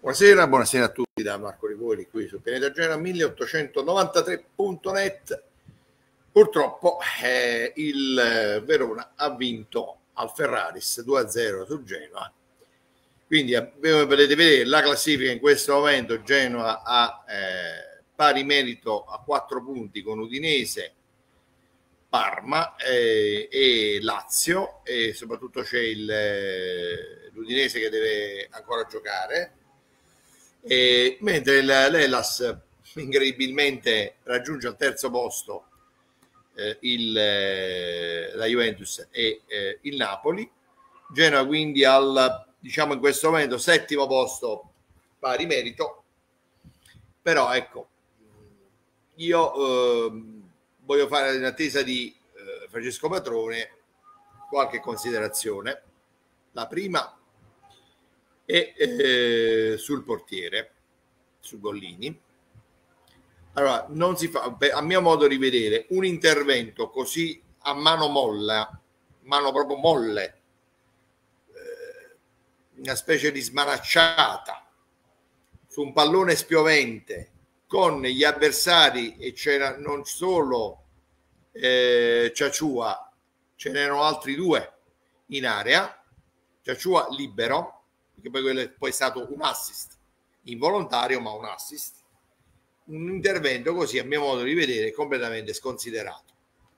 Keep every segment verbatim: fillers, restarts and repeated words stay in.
Buonasera, buonasera a tutti da Marco Rigori qui su Pianeta Genoa milleottocentonovantatré punto net. Purtroppo eh, il Verona ha vinto al Ferraris due a zero su Genoa, quindi abbiamo, potete vedere la classifica in questo momento. Genoa ha eh, pari merito a quattro punti con Udinese, Parma eh, e Lazio, e soprattutto c'è il, eh, l'Udinese che deve ancora giocare. E mentre l'Hellas incredibilmente raggiunge al terzo posto eh, il, eh, la Juventus e eh, il Napoli. Genoa quindi al, diciamo in questo momento, settimo posto pari merito. Però ecco, io eh, voglio fare in attesa di eh, Francesco Patrone qualche considerazione. La prima e eh, sul portiere, su Gollini. Allora, non si fa, a mio modo di vedere, un intervento così a mano molla, mano proprio molle, eh, una specie di smanacciata su un pallone spiovente con gli avversari, e c'era non solo eh, Ciacciua, ce n'erano altri due in area. Ciacciua libero, che poi quello è poi stato un assist involontario, ma un assist. Un intervento così, a mio modo di vedere, completamente sconsiderato.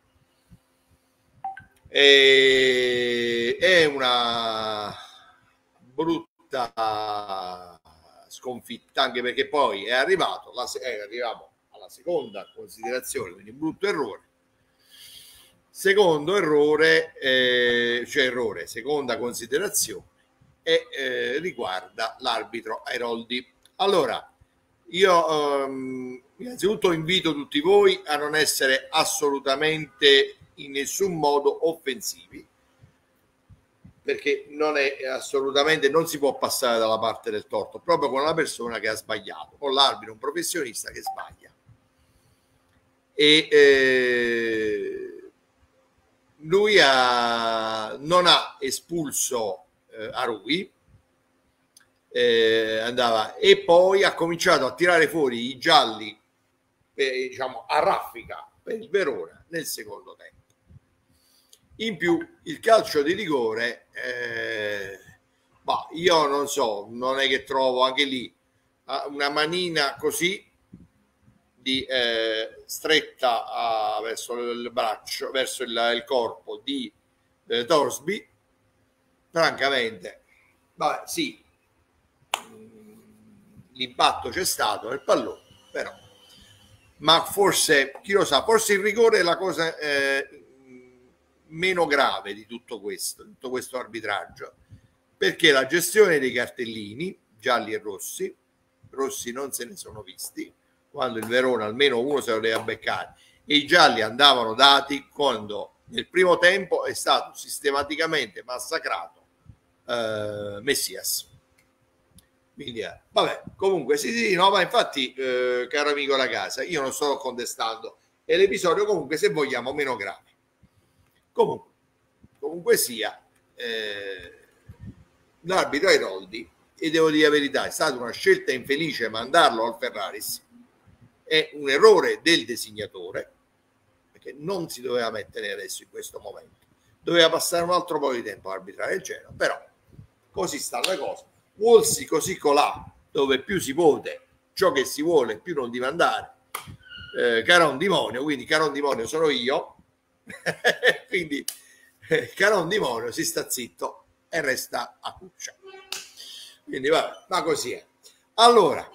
E è una brutta sconfitta, anche perché poi è arrivato la, eh, arriviamo alla seconda considerazione, quindi un brutto errore. Secondo errore, eh, cioè errore, seconda considerazione, e eh, riguarda l'arbitro Airoldi. Allora, io ehm, innanzitutto invito tutti voi a non essere assolutamente in nessun modo offensivi, perché non è assolutamente, non si può passare dalla parte del torto proprio con una persona che ha sbagliato, con l'arbitro, un professionista che sbaglia. E eh, lui ha, non ha espulso eh, Arui, eh, andava, e poi ha cominciato a tirare fuori i gialli, eh, diciamo a raffica per il Verona nel secondo tempo. In più il calcio di rigore, eh, bah, io non so, non è che trovo anche lì una manina così di eh, stretta a, verso il braccio, verso il, il corpo di eh, Torsby. Francamente, vabbè, sì, l'impatto c'è stato nel pallone, però, ma forse, chi lo sa, forse il rigore è la cosa eh, meno grave di tutto questo, tutto questo arbitraggio, perché la gestione dei cartellini gialli e rossi, rossi non se ne sono visti, quando il Verona almeno uno se lo deve beccare, e i gialli andavano dati quando nel primo tempo è stato sistematicamente massacrato eh, Messias. Quindi, eh, vabbè, comunque sì, sì, no, ma infatti, eh, caro amico la casa, io non sto contestando, è l'episodio comunque, se vogliamo, meno grave. Comunque, comunque sia, eh, l'arbitro Airoldi, e devo dire la verità, è stata una scelta infelice mandarlo al Ferraris, è un errore del designatore, perché non si doveva mettere adesso in questo momento, doveva passare un altro po' di tempo a arbitrare il Genoa, però così stanno le cose. Vuolsi così colà, dove più si vuole ciò che si vuole, più non deve andare. Eh, Caron Dimonio, quindi Caron Dimonio sono io, quindi eh, Caron Dimonio si sta zitto e resta a cuccia. Quindi vabbè, ma così è. Allora,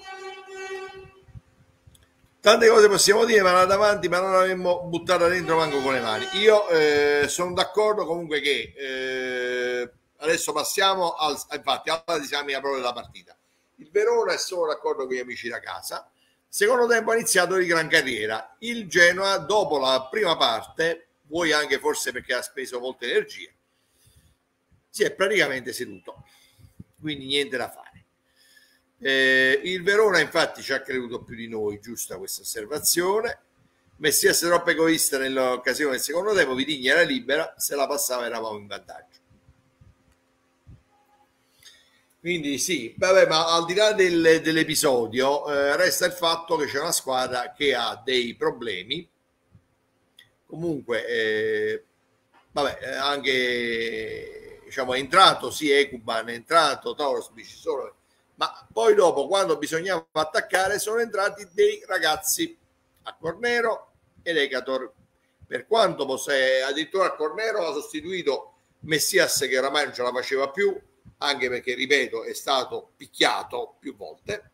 tante cose possiamo dire, ma andate avanti, ma non l'avremmo buttata dentro manco con le mani. Io eh, sono d'accordo comunque che eh, adesso passiamo al, infatti alla disamina proprio della partita. Il Verona è solo d'accordo con gli amici da casa. Secondo tempo ha iniziato di gran carriera. Il Genoa, dopo la prima parte, vuoi anche forse perché ha speso molte energie, si è praticamente seduto. Quindi niente da fare. Eh, il Verona infatti ci ha creduto più di noi, giusta questa osservazione. Messias troppo egoista nell'occasione del secondo tempo, Vitigna era libera, se la passava eravamo in vantaggio. Quindi sì, vabbè, ma al di là del, dell'episodio, eh, resta il fatto che c'è una squadra che ha dei problemi. Comunque, eh, vabbè, eh, anche diciamo è entrato sì Ekuban, è entrato Torsby, ci sono, ma poi dopo quando bisognava attaccare sono entrati dei ragazzi a Cornero ed Ekator, per quanto possa, addirittura a Cornero ha sostituito Messias che oramai non ce la faceva più, anche perché ripeto è stato picchiato più volte,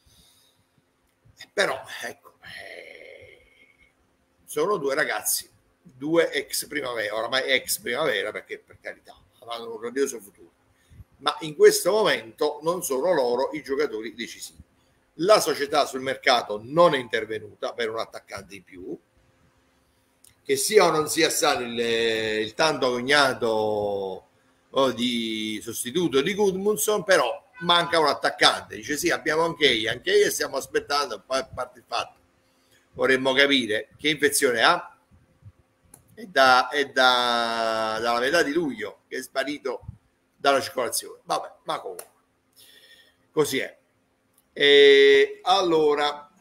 però ecco, eh, sono due ragazzi, due ex Primavera, oramai ex Primavera, perché per carità avranno un grandioso futuro, ma in questo momento non sono loro i giocatori decisivi. La società sul mercato non è intervenuta per un attaccante in più, che sia o non sia stato il, il tanto cognato o di sostituto di Gudmundsson, però manca un attaccante. Dice sì, abbiamo anche anche io stiamo aspettando, poi a parte il fatto vorremmo capire che infezione ha. È, da, è da, dalla metà di luglio che è sparito dalla circolazione. Vabbè, ma comunque così è. E allora,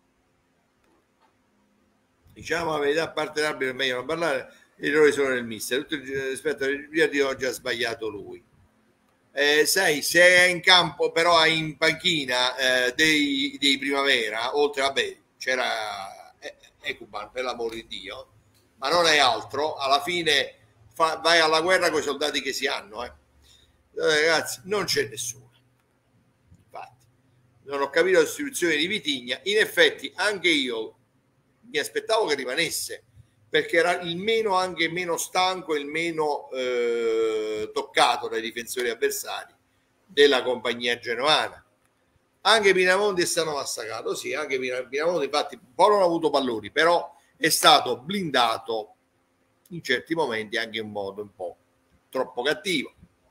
diciamo la verità, a parte l'arbitro è meglio non parlare, gli errori sono nel mister, tutto rispetto alle di oggi ha sbagliato lui. Eh, sai, se è in campo però è in panchina eh, dei, dei Primavera, oltre vabbè c'era Ekuban, per l'amor di Dio, ma non è altro, alla fine fa, vai alla guerra con i soldati che si hanno, eh. Eh, ragazzi, non c'è nessuno. Infatti, non ho capito la sostituzione di Vitigna. In effetti, anche io mi aspettavo che rimanesse, perché era il meno, anche meno stanco, il meno eh, toccato dai difensori avversari della compagnia genoana. Anche Pinamonti è stato massacrato, sì, anche Pinamonti, infatti, un po' non ha avuto palloni, però è stato blindato in certi momenti anche in modo un po' troppo cattivo.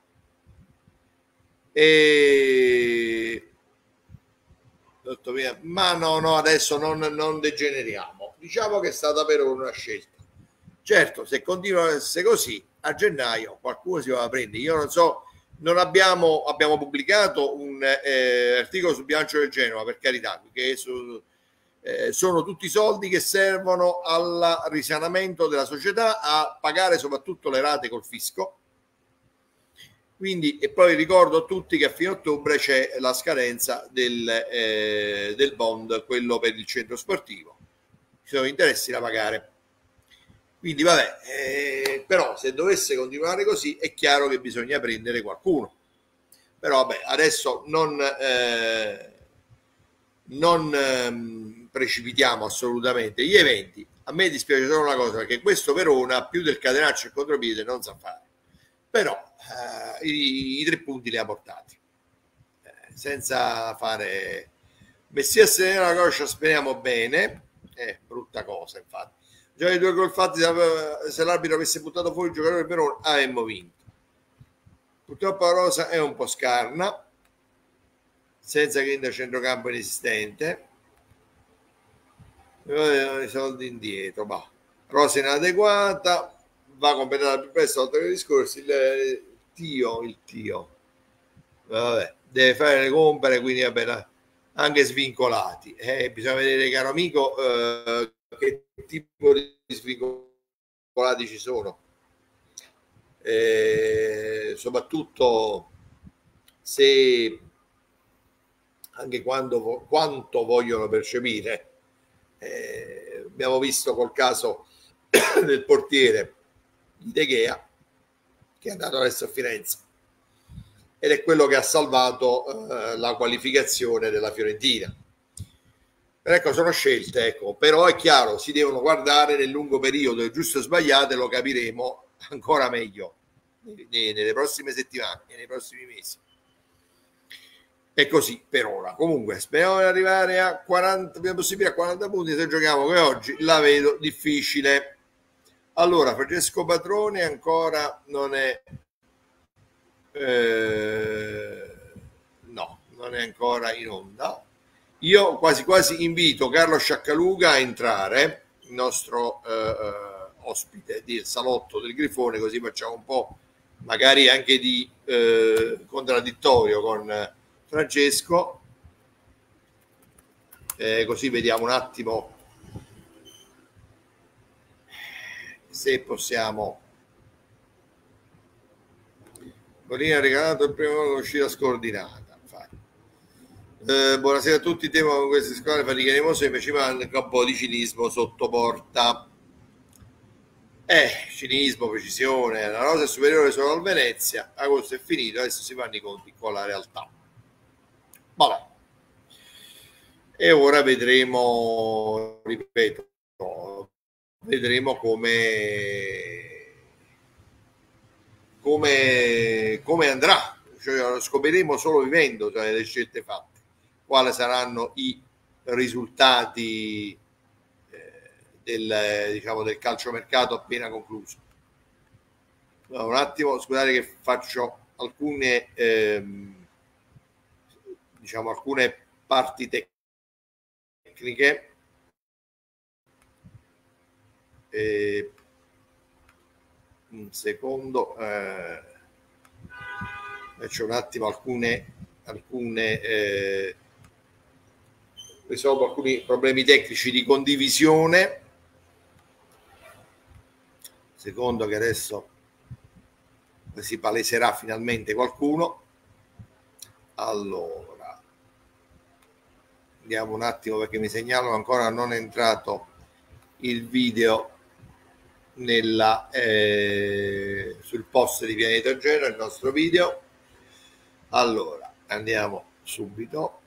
E ma no, no, adesso non, non degeneriamo. Diciamo che è stata per una scelta. Certo, se continua a essere così, a gennaio qualcuno si va a prendere. Io non so, non abbiamo, abbiamo pubblicato un eh, articolo sul bilancio del Genoa, per carità, che su, eh, sono tutti soldi che servono al risanamento della società, a pagare soprattutto le rate col fisco. Quindi, e poi ricordo a tutti che a fine ottobre c'è la scadenza del, eh, del bond, quello per il centro sportivo. Ci sono interessi da pagare. Quindi vabbè, eh, però se dovesse continuare così è chiaro che bisogna prendere qualcuno. Però vabbè, adesso non, eh, non eh, precipitiamo assolutamente gli eventi. A me dispiace solo una cosa, perché questo Verona più del catenaccio e contropiede non sa fare. Però eh, i, i tre punti li ha portati. Eh, senza fare... Messias nella coscia speriamo bene. È brutta cosa, infatti. Già i due gol fatti, se l'arbitro avesse buttato fuori il giocatore per Verona avremmo vinto. Purtroppo la rosa è un po' scarna, senza Grind a centrocampo inesistente. I soldi indietro, bah. Rosa inadeguata, va completata più presto oltre che discorsi. Il tio, il tio, vabbè, deve fare le compere, quindi vabbè, anche svincolati. Eh, bisogna vedere, caro amico, eh, che tipo di svincolati ci sono, eh, soprattutto se anche quando, quanto vogliono percepire. Eh, abbiamo visto col caso del portiere di De Gea che è andato adesso a Firenze ed è quello che ha salvato eh, la qualificazione della Fiorentina. Ecco, sono scelte, ecco, però è chiaro, si devono guardare nel lungo periodo, è giusto o sbagliate, lo capiremo ancora meglio nelle prossime settimane e nei prossimi mesi. È così per ora. Comunque, speriamo di arrivare a quaranta, prima possibile a quaranta punti, se giochiamo che oggi la vedo difficile. Allora, Francesco Patrone ancora non è... Eh, no, non è ancora in onda. Io quasi quasi invito Carlo Sciaccaluga a entrare, il nostro eh, ospite del salotto del Grifone, così facciamo un po' magari anche di eh, contraddittorio con Francesco, eh, così vediamo un attimo se possiamo. Golini ha regalato il primo gol con uscita scordinata. Eh, buonasera a tutti, temo con queste squadre faticheremo invece manca un po' di cinismo sotto porta. Eh, cinismo, precisione, la rosa è superiore solo al Venezia, agosto è finito, adesso si fanno i conti con la realtà. Vabbè. E ora vedremo, ripeto, vedremo come come, come andrà, cioè, lo scopriremo solo vivendo, cioè, le scelte fatte, quali saranno i risultati eh, del, diciamo, del calciomercato appena concluso. No, un attimo, scusate che faccio alcune ehm, diciamo alcune parti tecniche. E un secondo, eh, faccio un attimo alcune alcune eh, risolvo alcuni problemi tecnici di condivisione, secondo che adesso si paleserà finalmente qualcuno. Allora andiamo un attimo perché mi segnalano ancora non è entrato il video nella eh, sul post di Pianeta Genova, il nostro video. Allora andiamo subito,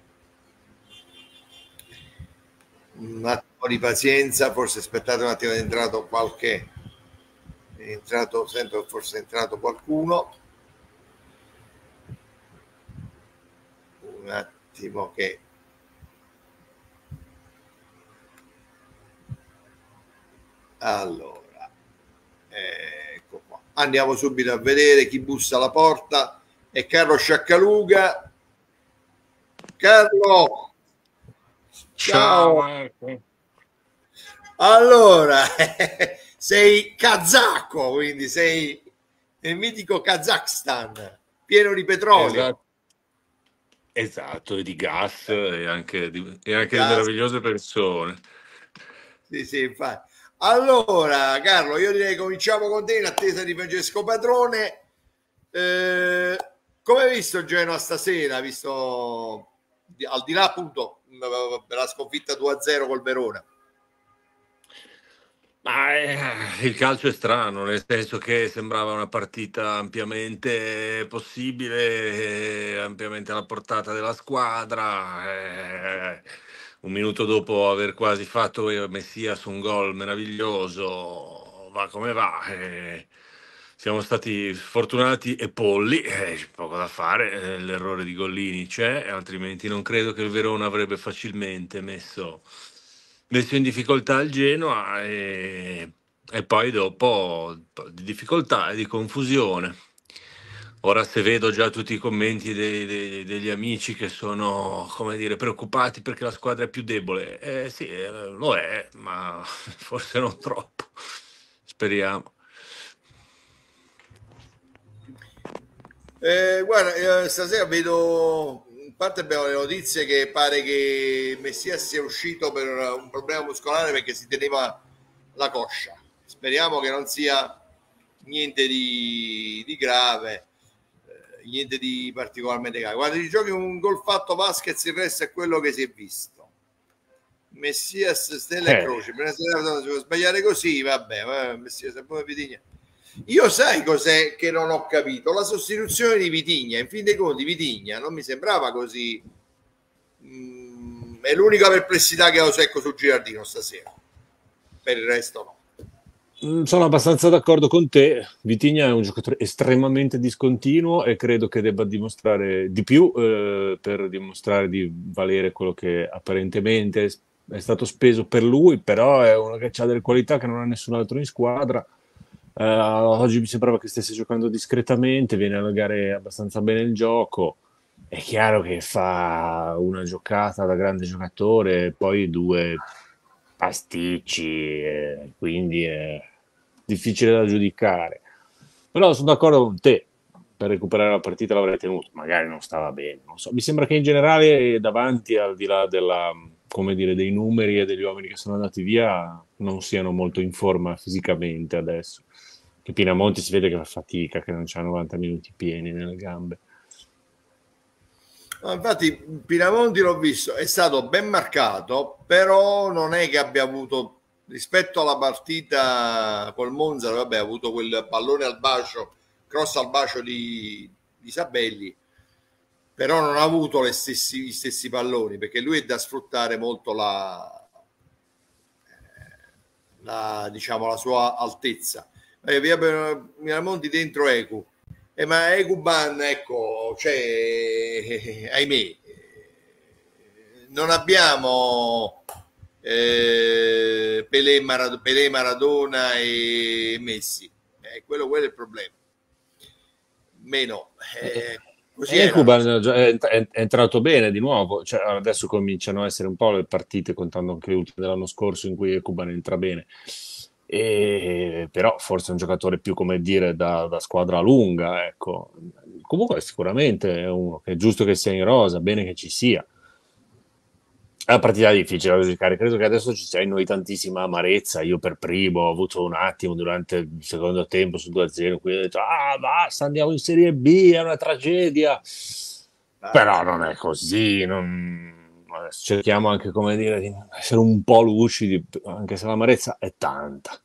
un attimo di pazienza, forse aspettate un attimo, è entrato qualche è entrato sento forse è entrato qualcuno, un attimo che allora ecco qua. Andiamo subito a vedere chi bussa alla porta. È Carlo Sciaccaluga. Carlo, ciao, ciao Marco. Allora sei kazako, quindi sei nel mitico Kazakhstan, pieno di petrolio. Esatto, esatto, e di gas e anche di, e anche gas. Di meravigliose persone. Sì, sì, infatti. Allora, Carlo, io direi cominciamo con te in attesa di Francesco Patrone. Eh, come hai visto il Genoa stasera? Visto al di là appunto della sconfitta due a zero col Verona. Ma eh, il calcio è strano, nel senso che sembrava una partita ampiamente possibile, eh, ampiamente alla portata della squadra. Eh, un minuto dopo aver quasi fatto Messias un gol meraviglioso, va come va. Eh, siamo stati fortunati e polli, eh, c'è poco da fare, eh, l'errore di Gollini c'è, altrimenti non credo che il Verona avrebbe facilmente messo, messo in difficoltà il Genoa e, e poi dopo di difficoltà e di confusione. Ora se vedo già tutti i commenti dei, dei, degli amici che sono, come dire, preoccupati perché la squadra è più debole, eh sì, lo è, ma forse non troppo, speriamo. Eh, guarda, eh, stasera vedo, in parte abbiamo le notizie che pare che Messias sia uscito per un problema muscolare perché si teneva la coscia. Speriamo che non sia niente di, di grave, eh, niente di particolarmente grave. Quando ti giochi un gol fatto Vasquez, il resto è quello che si è visto. Messias, Stella e Croce, per si può sbagliare così, vabbè, Messias è come Vitigna. Io sai cos'è che non ho capito? La sostituzione di Vitigna. In fin dei conti Vitigna non mi sembrava così, mm, è l'unica perplessità che ho secco su Girardino stasera, per il resto no. Sono abbastanza d'accordo con te. Vitigna è un giocatore estremamente discontinuo e credo che debba dimostrare di più eh, per dimostrare di valere quello che apparentemente è stato speso per lui, però è uno che ha delle qualità che non ha nessun altro in squadra. Uh, oggi mi sembrava che stesse giocando discretamente, viene a legare abbastanza bene il gioco. È chiaro che fa una giocata da grande giocatore, poi due pasticci, eh, quindi è difficile da giudicare. Però sono d'accordo con te, per recuperare la partita l'avrei tenuto, magari non stava bene, non so. Mi sembra che in generale davanti, al di là della, come dire, dei numeri e degli uomini che sono andati via, non siano molto in forma fisicamente adesso. Che Pinamonti si vede che fa fatica, che non c'ha novanta minuti pieni nelle gambe. No, infatti Pinamonti l'ho visto, è stato ben marcato, però non è che abbia avuto, rispetto alla partita col Monza, vabbè, ha avuto quel pallone al bacio, cross al bacio di, di Sabelli, però non ha avuto le stessi, gli stessi palloni, perché lui è da sfruttare molto la, la diciamo la sua altezza. Eh, via Pinamonti dentro Eku. Eh, ma Eguban, ecco, cioè, ahimè, non abbiamo eh, Pelé, Marad- Pelé, Maradona e Messi. Eh, quello, quello è il problema. Meno. Eh, così è, Ecuban è, è, è entrato bene di nuovo, cioè, adesso cominciano a essere un po' le partite, contando anche le ultime dell'anno scorso in cui Ecuban entra bene. E, però forse è un giocatore più, come dire, da, da squadra lunga, ecco. Comunque sicuramente è uno che è giusto che sia in rosa, bene che ci sia. È una partita difficile da giocare, credo che adesso ci sia in noi tantissima amarezza. Io per primo ho avuto un attimo durante il secondo tempo su due a zero, qui ho detto ah basta, andiamo in Serie B, è una tragedia. Però non è così, non... Adesso cerchiamo anche, come dire, di essere un po' lucidi, anche se l'amarezza è tanta.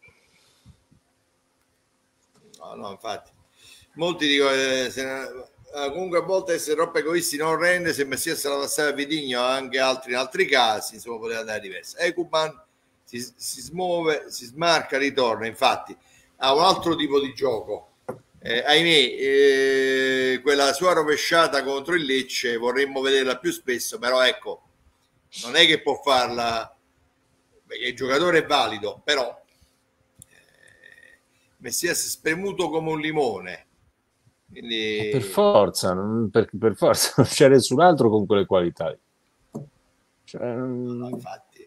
No, no, infatti. Molti dicono, eh, se ne, eh, comunque a volte essere troppo egoisti non rende, se Messias la passava a Vitigno, anche altri in altri casi, insomma, poteva andare diverso. Ecuban si, si smuove, si smarca, ritorna, infatti ha un altro tipo di gioco. Eh, ahimè, eh, quella sua rovesciata contro il Lecce vorremmo vederla più spesso, però ecco, non è che può farla, perché il giocatore è valido, però eh, Messias è spremuto come un limone, quindi Per forza, non- per, per forza non c'è nessun altro con quelle qualità. Cioè, no, infatti.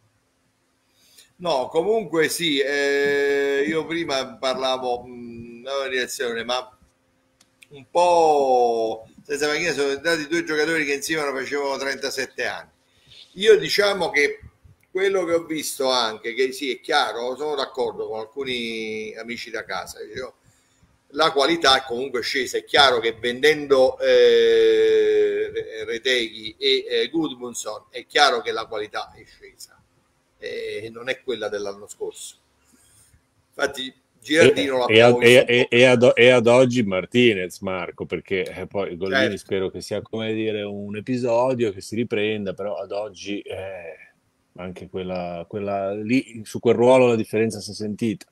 No, comunque sì, eh, io prima parlavo mh, non una direzione, ma un po' senza macchina sono entrati due giocatori che insieme facevano trentasette anni. Io diciamo che quello che ho visto anche, che sì, è chiaro, sono d'accordo con alcuni amici da casa, dicevo, la qualità è comunque scesa. È chiaro che vendendo eh, Reteghi e eh, Gudmundsson è chiaro che la qualità è scesa e non è quella dell'anno scorso. Infatti Girardino e, l'ha e, ad, e, e, e, ad, e ad oggi Martinez, Marco, perché eh, poi Gollini certo. spero che sia, come dire, un episodio che si riprenda, però ad oggi eh, anche quella, quella lì, su quel ruolo la differenza si è sentita.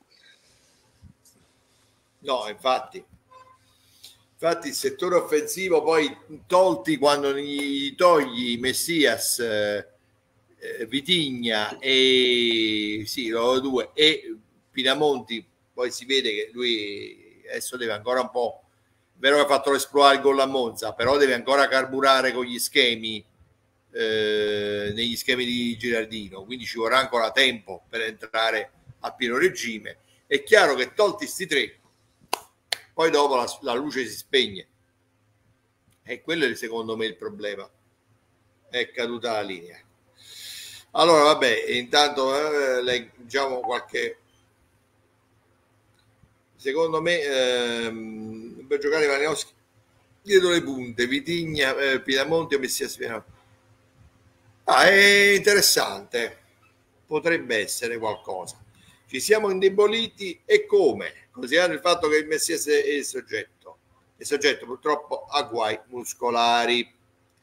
No, infatti. Infatti il settore offensivo poi tolti quando gli togli Messias, eh, Vitigna e sì, loro due e Pinamonti, poi si vede che lui adesso deve ancora un po', è vero che ha fatto l'esploare il gol a Monza, però deve ancora carburare con gli schemi eh, negli schemi di Girardino, quindi ci vorrà ancora tempo per entrare a pieno regime. È chiaro che tolti sti tre, poi dopo la, la luce si spegne e quello è secondo me il problema, è caduta la linea. Allora vabbè, intanto eh, leggiamo qualche, secondo me ehm, per giocare Vanioski dietro le punte, Vitigna, eh, Pinamonti o Messias Pinamonti. Ah, è interessante, potrebbe essere qualcosa. Ci siamo indeboliti e come? Considerando il fatto che il Messias è il soggetto, il soggetto purtroppo ha guai muscolari.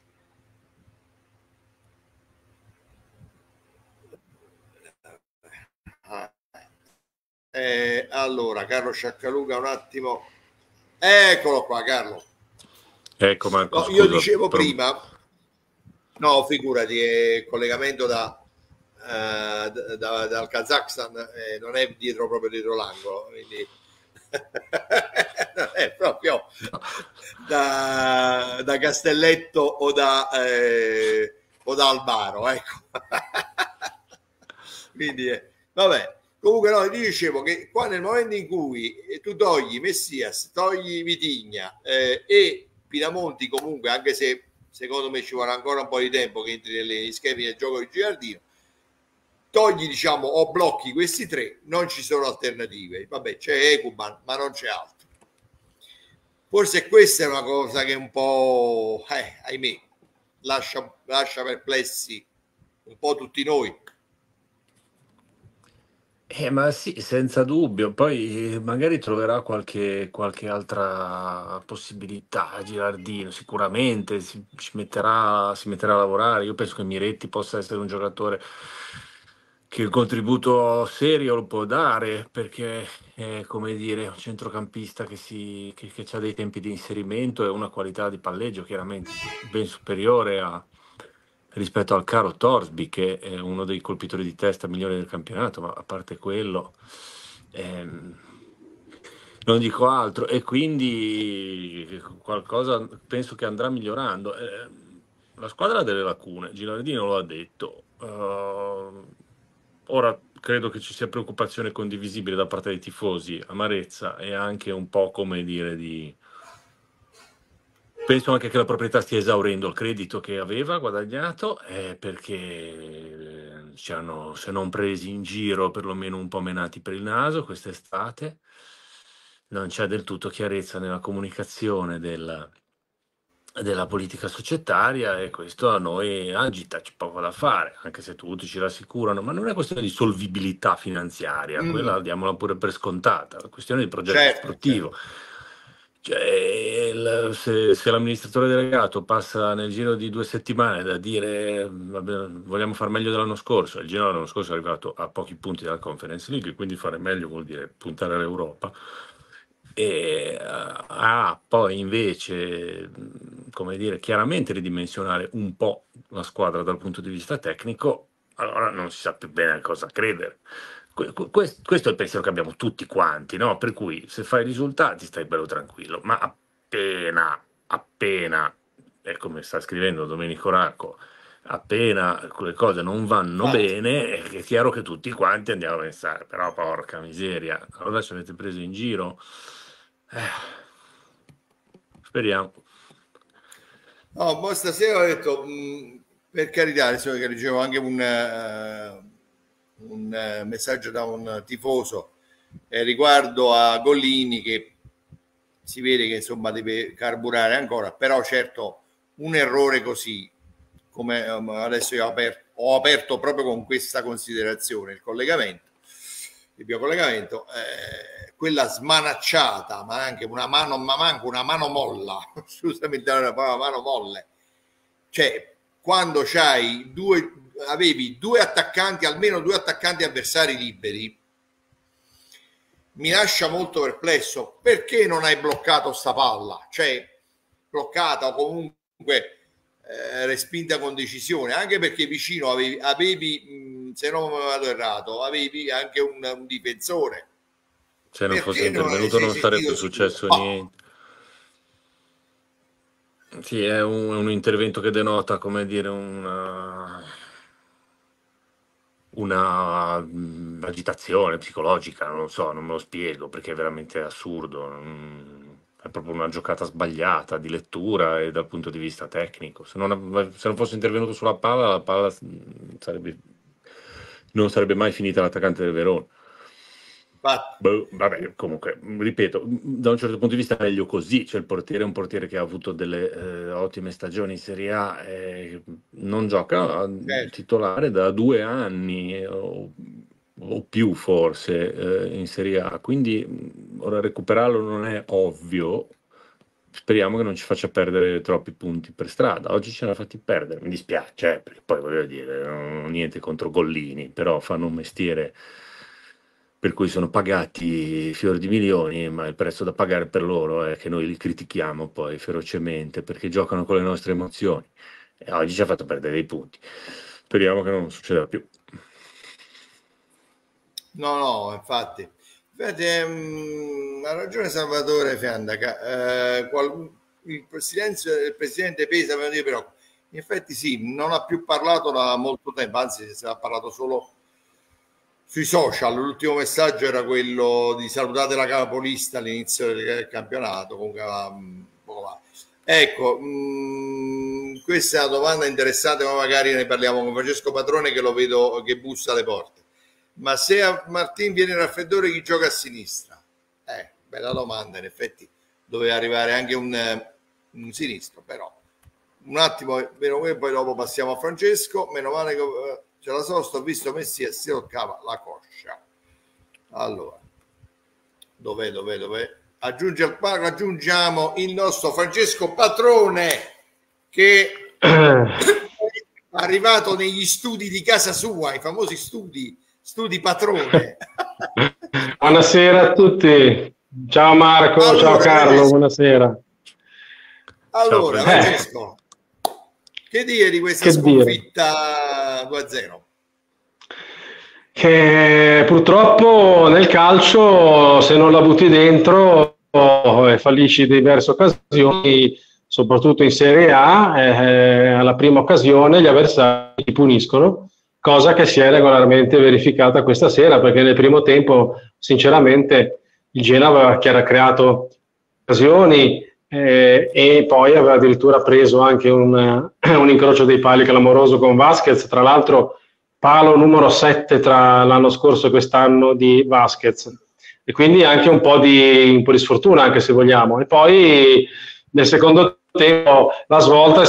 Ah. Eh, allora, Carlo Sciaccaluga, un attimo. Eccolo qua, Carlo. Ecco, Marco, No, scusa, io dicevo però... prima, no, figurati, è collegamento da, eh, da, da dal Kazakhstan, eh, non è dietro proprio dietro l'angolo, quindi non è proprio da, da Castelletto o da, eh, o da Albaro, ecco. Quindi, eh, vabbè, Comunque no, ti dicevo che qua nel momento in cui tu togli Messias, togli Vitigna eh, e Pinamonti, comunque, anche se secondo me ci vorrà ancora un po' di tempo che entri negli schemi del gioco di Gilardino, togli, diciamo, o blocchi questi tre, non ci sono alternative. Vabbè, c'è Ekuban, ma non c'è altro. Forse questa è una cosa che un po', eh, ahimè, lascia, lascia perplessi un po' tutti noi. Eh, ma sì, senza dubbio. Poi eh, magari troverà qualche, qualche altra possibilità. Gilardino sicuramente si, si metterà, si metterà a lavorare. Io penso che Miretti possa essere un giocatore che il contributo serio lo può dare, perché è, come dire, un centrocampista che, si, che, che ha dei tempi di inserimento e una qualità di palleggio chiaramente ben superiore a, rispetto al caro Torsby, che è uno dei colpitori di testa migliori del campionato, ma a parte quello ehm, non dico altro, e quindi qualcosa penso che andrà migliorando. Eh, la squadra ha delle lacune, Gilardino lo ha detto. Uh, ora credo che ci sia preoccupazione condivisibile da parte dei tifosi, amarezza e anche un po', come dire, di... Penso anche che la proprietà stia esaurendo il credito che aveva guadagnato, eh, perché eh, ci hanno, se non presi in giro, perlomeno un po' menati per il naso quest'estate. Non c'è del tutto chiarezza nella comunicazione del, della politica societaria, e questo a noi agita, c'è poco da fare, anche se tutti ci rassicurano, ma non è questione di solvibilità finanziaria, Mm. quella diamola pure per scontata, è questione di progetto Certo, sportivo. certo. Cioè, il- se, se l'amministratore delegato passa nel giro di due settimane da dire vabbè, vogliamo far meglio dell'anno scorso, il Genoa l'anno scorso è arrivato a pochi punti dalla Conference League, quindi fare meglio vuol dire puntare all'Europa, e ah, poi invece, mh, come dire, chiaramente ridimensionare un po' la squadra dal punto di vista tecnico, allora non si sa più bene a cosa credere. Que- que- quest- Questo è il pensiero che abbiamo tutti quanti, no? Per cui se fai risultati stai bello tranquillo, ma appena, appena, è come sta scrivendo Domenico Racco, appena quelle cose non vanno Infatti. bene, è chiaro che tutti quanti andiamo a pensare, però porca miseria, allora ci avete preso in giro. Eh, speriamo. No, ma stasera ho detto, mh, per carità, adesso che leggevo anche un, uh, un uh, messaggio da un tifoso eh, riguardo a Gollini, che si vede che insomma deve carburare ancora, però certo un errore così, come um, adesso io ho aperto, ho aperto proprio con questa considerazione il collegamento, il mio collegamento, eh, quella smanacciata, ma anche una mano, ma manco una mano molla, scusami la parola mano molle, cioè quando c'hai due, avevi due attaccanti, almeno due attaccanti avversari liberi, mi lascia molto perplesso. Perché non hai bloccato sta palla? Cioè, bloccata o comunque eh, respinta con decisione, anche perché vicino avevi, avevi mh, se non mi vado errato, avevi anche un, un difensore. Se non fosse Perché non intervenuto non sarebbe sicuro? successo Oh. niente. Sì, è un, è un intervento che denota, come dire, una, una mh, agitazione psicologica, non lo so, non me lo spiego, perché è veramente assurdo. mm, È proprio una giocata sbagliata di lettura e dal punto di vista tecnico. Se non, ave- se non fosse intervenuto sulla palla, la palla mm, sarebbe, non sarebbe mai finita l'attaccante del Verona. Infatti, Boh, vabbè, comunque, ripeto, da un certo punto di vista è meglio così, cioè il portiere è un portiere che ha avuto delle eh, ottime stagioni in Serie A, e non gioca certo. titolare da due anni eh, o, o più forse eh, in Serie A, quindi mh, ora recuperarlo non è ovvio, speriamo che non ci faccia perdere troppi punti per strada. Oggi ce l'ha fatti perdere, mi dispiace, eh, perché poi voglio dire, non ho niente contro Gollini, però fanno un mestiere per cui sono pagati fior di milioni, ma il prezzo da pagare per loro è che noi li critichiamo poi ferocemente perché giocano con le nostre emozioni. E oggi ci ha fatto perdere dei punti. Speriamo che non succeda più. No, no, infatti. Infatti, ehm, ha ragione Salvatore Fiandaca. Eh, qual- il, presidente, il presidente Pesa, però, in effetti sì, non ha più parlato da molto tempo, anzi si è parlato solo sui social. L'ultimo messaggio era quello di salutate la capolista all'inizio del campionato. Comunque, um, poco va. Ecco, mh, questa è una domanda interessante, ma magari ne parliamo con Francesco Patrone, che lo vedo che bussa alle porte. Ma se a Martin viene il raffreddore, chi gioca a sinistra? Eh, bella domanda, in effetti doveva arrivare anche un, un sinistro, però un attimo, meno che poi dopo passiamo a Francesco. Meno male che eh, ce la so, sto visto Messi e si toccava la coscia. Allora, dov'è, dov'è, dov'è? Aggiunge al parco, aggiungiamo il nostro Francesco Patrone, che è arrivato negli studi di casa sua, i famosi studi, studi Patrone. Buonasera a tutti, ciao Marco, allora, ciao Carlo, Francesco. Buonasera. Allora, ciao, Francesco, eh. che dire di questa che sconfitta dire? due a zero? Che purtroppo nel calcio, se non la butti dentro e fallisci diverse occasioni, soprattutto in Serie A, eh, alla prima occasione gli avversari ti puniscono, cosa che si è regolarmente verificata questa sera, perché nel primo tempo sinceramente il Genoa aveva chiaro creato occasioni eh, e poi aveva addirittura preso anche un, un incrocio dei pali clamoroso con Vasquez, tra l'altro palo numero sette tra l'anno scorso e quest'anno di Vasquez, e quindi anche un po' di, un po' di sfortuna, anche se vogliamo. E poi nel secondo tempo la svolta è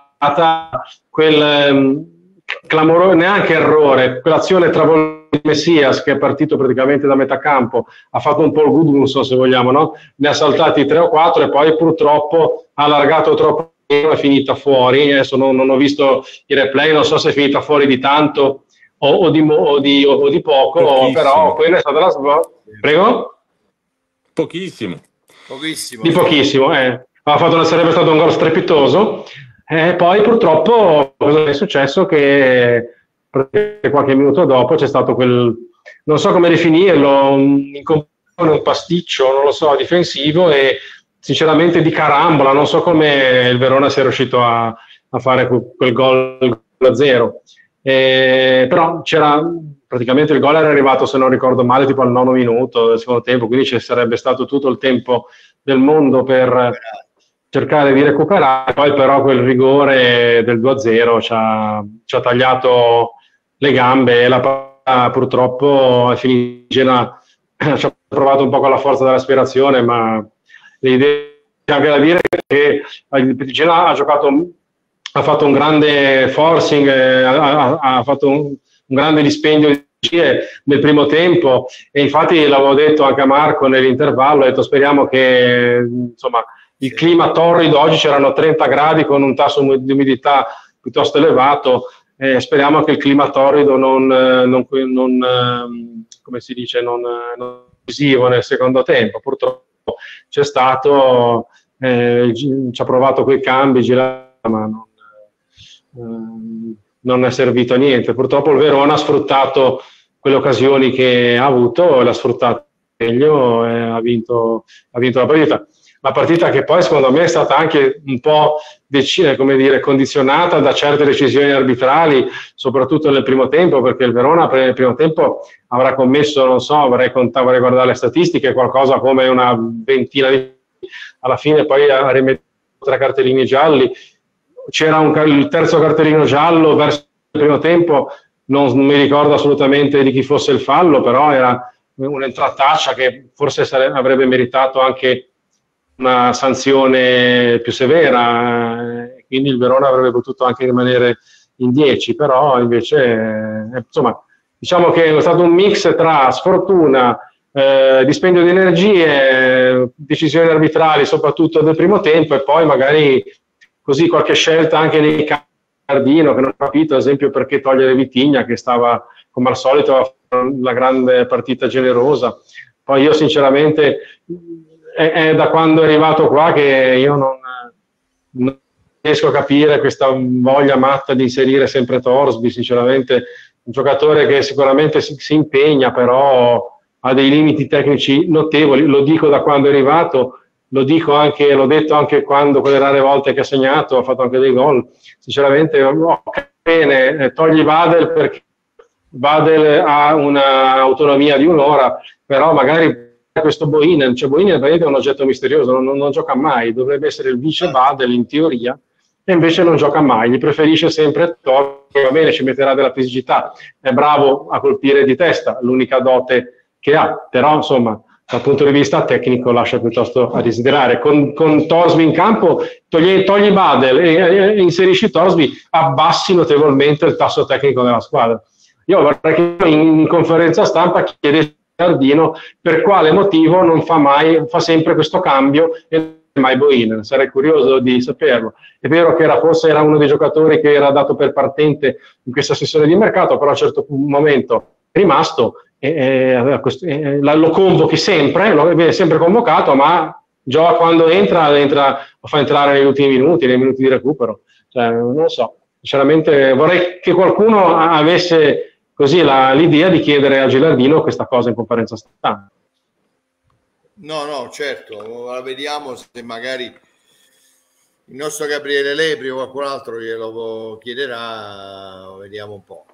stata quel um, clamoroso, neanche errore, quell'azione tra di Messias, che è partito praticamente da metà campo, ha fatto un po' il Gudmundsson, se vogliamo, no? Ne ha saltati tre o quattro e poi purtroppo ha allargato troppo, è finita fuori. Adesso non, non ho visto i replay, non so se è finita fuori di tanto o, o, di, o, di, o di poco, pochissimo. Però quella è stata la svolta. Prego? Pochissimo. Pochissimo. Di pochissimo, eh. Ha fatto una, sarebbe stato un gol strepitoso. E poi purtroppo cosa è successo? Che qualche minuto dopo c'è stato quel, non so come definirlo, un, un pasticcio, non lo so, difensivo, e sinceramente di carambola, non so come il Verona sia riuscito a, a fare quel, quel gol a zero. Eh, però c'era praticamente il gol era arrivato, se non ricordo male, tipo al nono minuto del secondo tempo, quindi ci sarebbe stato tutto il tempo del mondo per cercare di recuperare. Poi però quel rigore del due a zero ci ha, ci ha tagliato le gambe e la palla purtroppo è finita. Ci ha provato un po' con la forza dell'aspirazione, ma l'idea c'è anche da dire che il Genoa ha giocato, ha fatto un grande forcing, ha, ha fatto un, un grande dispendio di energie nel primo tempo, e infatti l'avevo detto anche a Marco nell'intervallo, ho detto speriamo che insomma il clima torrido, oggi c'erano trenta gradi con un tasso di umidità piuttosto elevato, eh, speriamo che il clima torrido non, non, non come si dice, non, non decisivo nel secondo tempo. Purtroppo c'è stato, eh, ci ha provato quei cambi, girare, ma non, eh, non è servito a niente. Purtroppo il Verona ha sfruttato quelle occasioni che ha avuto, l'ha sfruttato meglio e ha vinto, ha vinto la partita. La partita che poi secondo me è stata anche un po' dec- come dire, condizionata da certe decisioni arbitrali, soprattutto nel primo tempo, perché il Verona nel primo tempo avrà commesso, non so, vorrei, contare, vorrei guardare le statistiche, qualcosa come una ventina di... alla fine poi ha rimesso tre cartellini gialli. C'era un, il terzo cartellino giallo verso il primo tempo, non, non mi ricordo assolutamente di chi fosse il fallo, però era un'entrataccia che forse sarebbe, avrebbe meritato anche una sanzione più severa, quindi il Verona avrebbe potuto anche rimanere in dieci, però invece eh, insomma diciamo che è stato un mix tra sfortuna, eh, dispendio di energie, decisioni arbitrali soprattutto del primo tempo, e poi magari così qualche scelta anche nei Cardino, che non ho capito ad esempio perché togliere Vitigna, che stava come al solito a fare la grande partita generosa. Poi io sinceramente è, è da quando è arrivato qua che io non, non riesco a capire questa voglia matta di inserire sempre Torsby. Sinceramente un giocatore che sicuramente si, si impegna, però ha dei limiti tecnici notevoli, lo dico da quando è arrivato, lo dico anche, l'ho detto anche quando quelle rare volte che ha segnato, ha fatto anche dei gol. Sinceramente no, bene, togli Vadel perché Vadel ha un'autonomia di un'ora, però magari questo Bohinen, cioè Bohinen è un oggetto misterioso, non, non, non gioca mai, dovrebbe essere il vice Vadel in teoria, e invece non gioca mai, gli preferisce sempre Torsby, va bene, ci metterà della fisicità, è bravo a colpire di testa, l'unica dote che ha, però insomma dal punto di vista tecnico lascia piuttosto a desiderare. Con, con Torsby in campo togli, togli Vadel e, e inserisci Torsby, abbassi notevolmente il tasso tecnico della squadra. Io vorrei che in, in conferenza stampa chiedesse a Gilardino per quale motivo non fa mai, fa sempre questo cambio e mai Bohinen, sarei curioso di saperlo. È vero che era, forse era uno dei giocatori che era dato per partente in questa sessione di mercato, però a un certo momento è rimasto, e, e, e, lo convochi sempre, lo viene sempre convocato, ma gioca quando entra, entra, lo fa entrare negli ultimi minuti, nei minuti di recupero. Cioè, non lo so, sinceramente vorrei che qualcuno avesse così la, l'idea di chiedere a Gilardino questa cosa in conferenza stampa. No, no, certo, la vediamo se magari il nostro Gabriele Lepri o qualcun altro glielo chiederà, vediamo un po',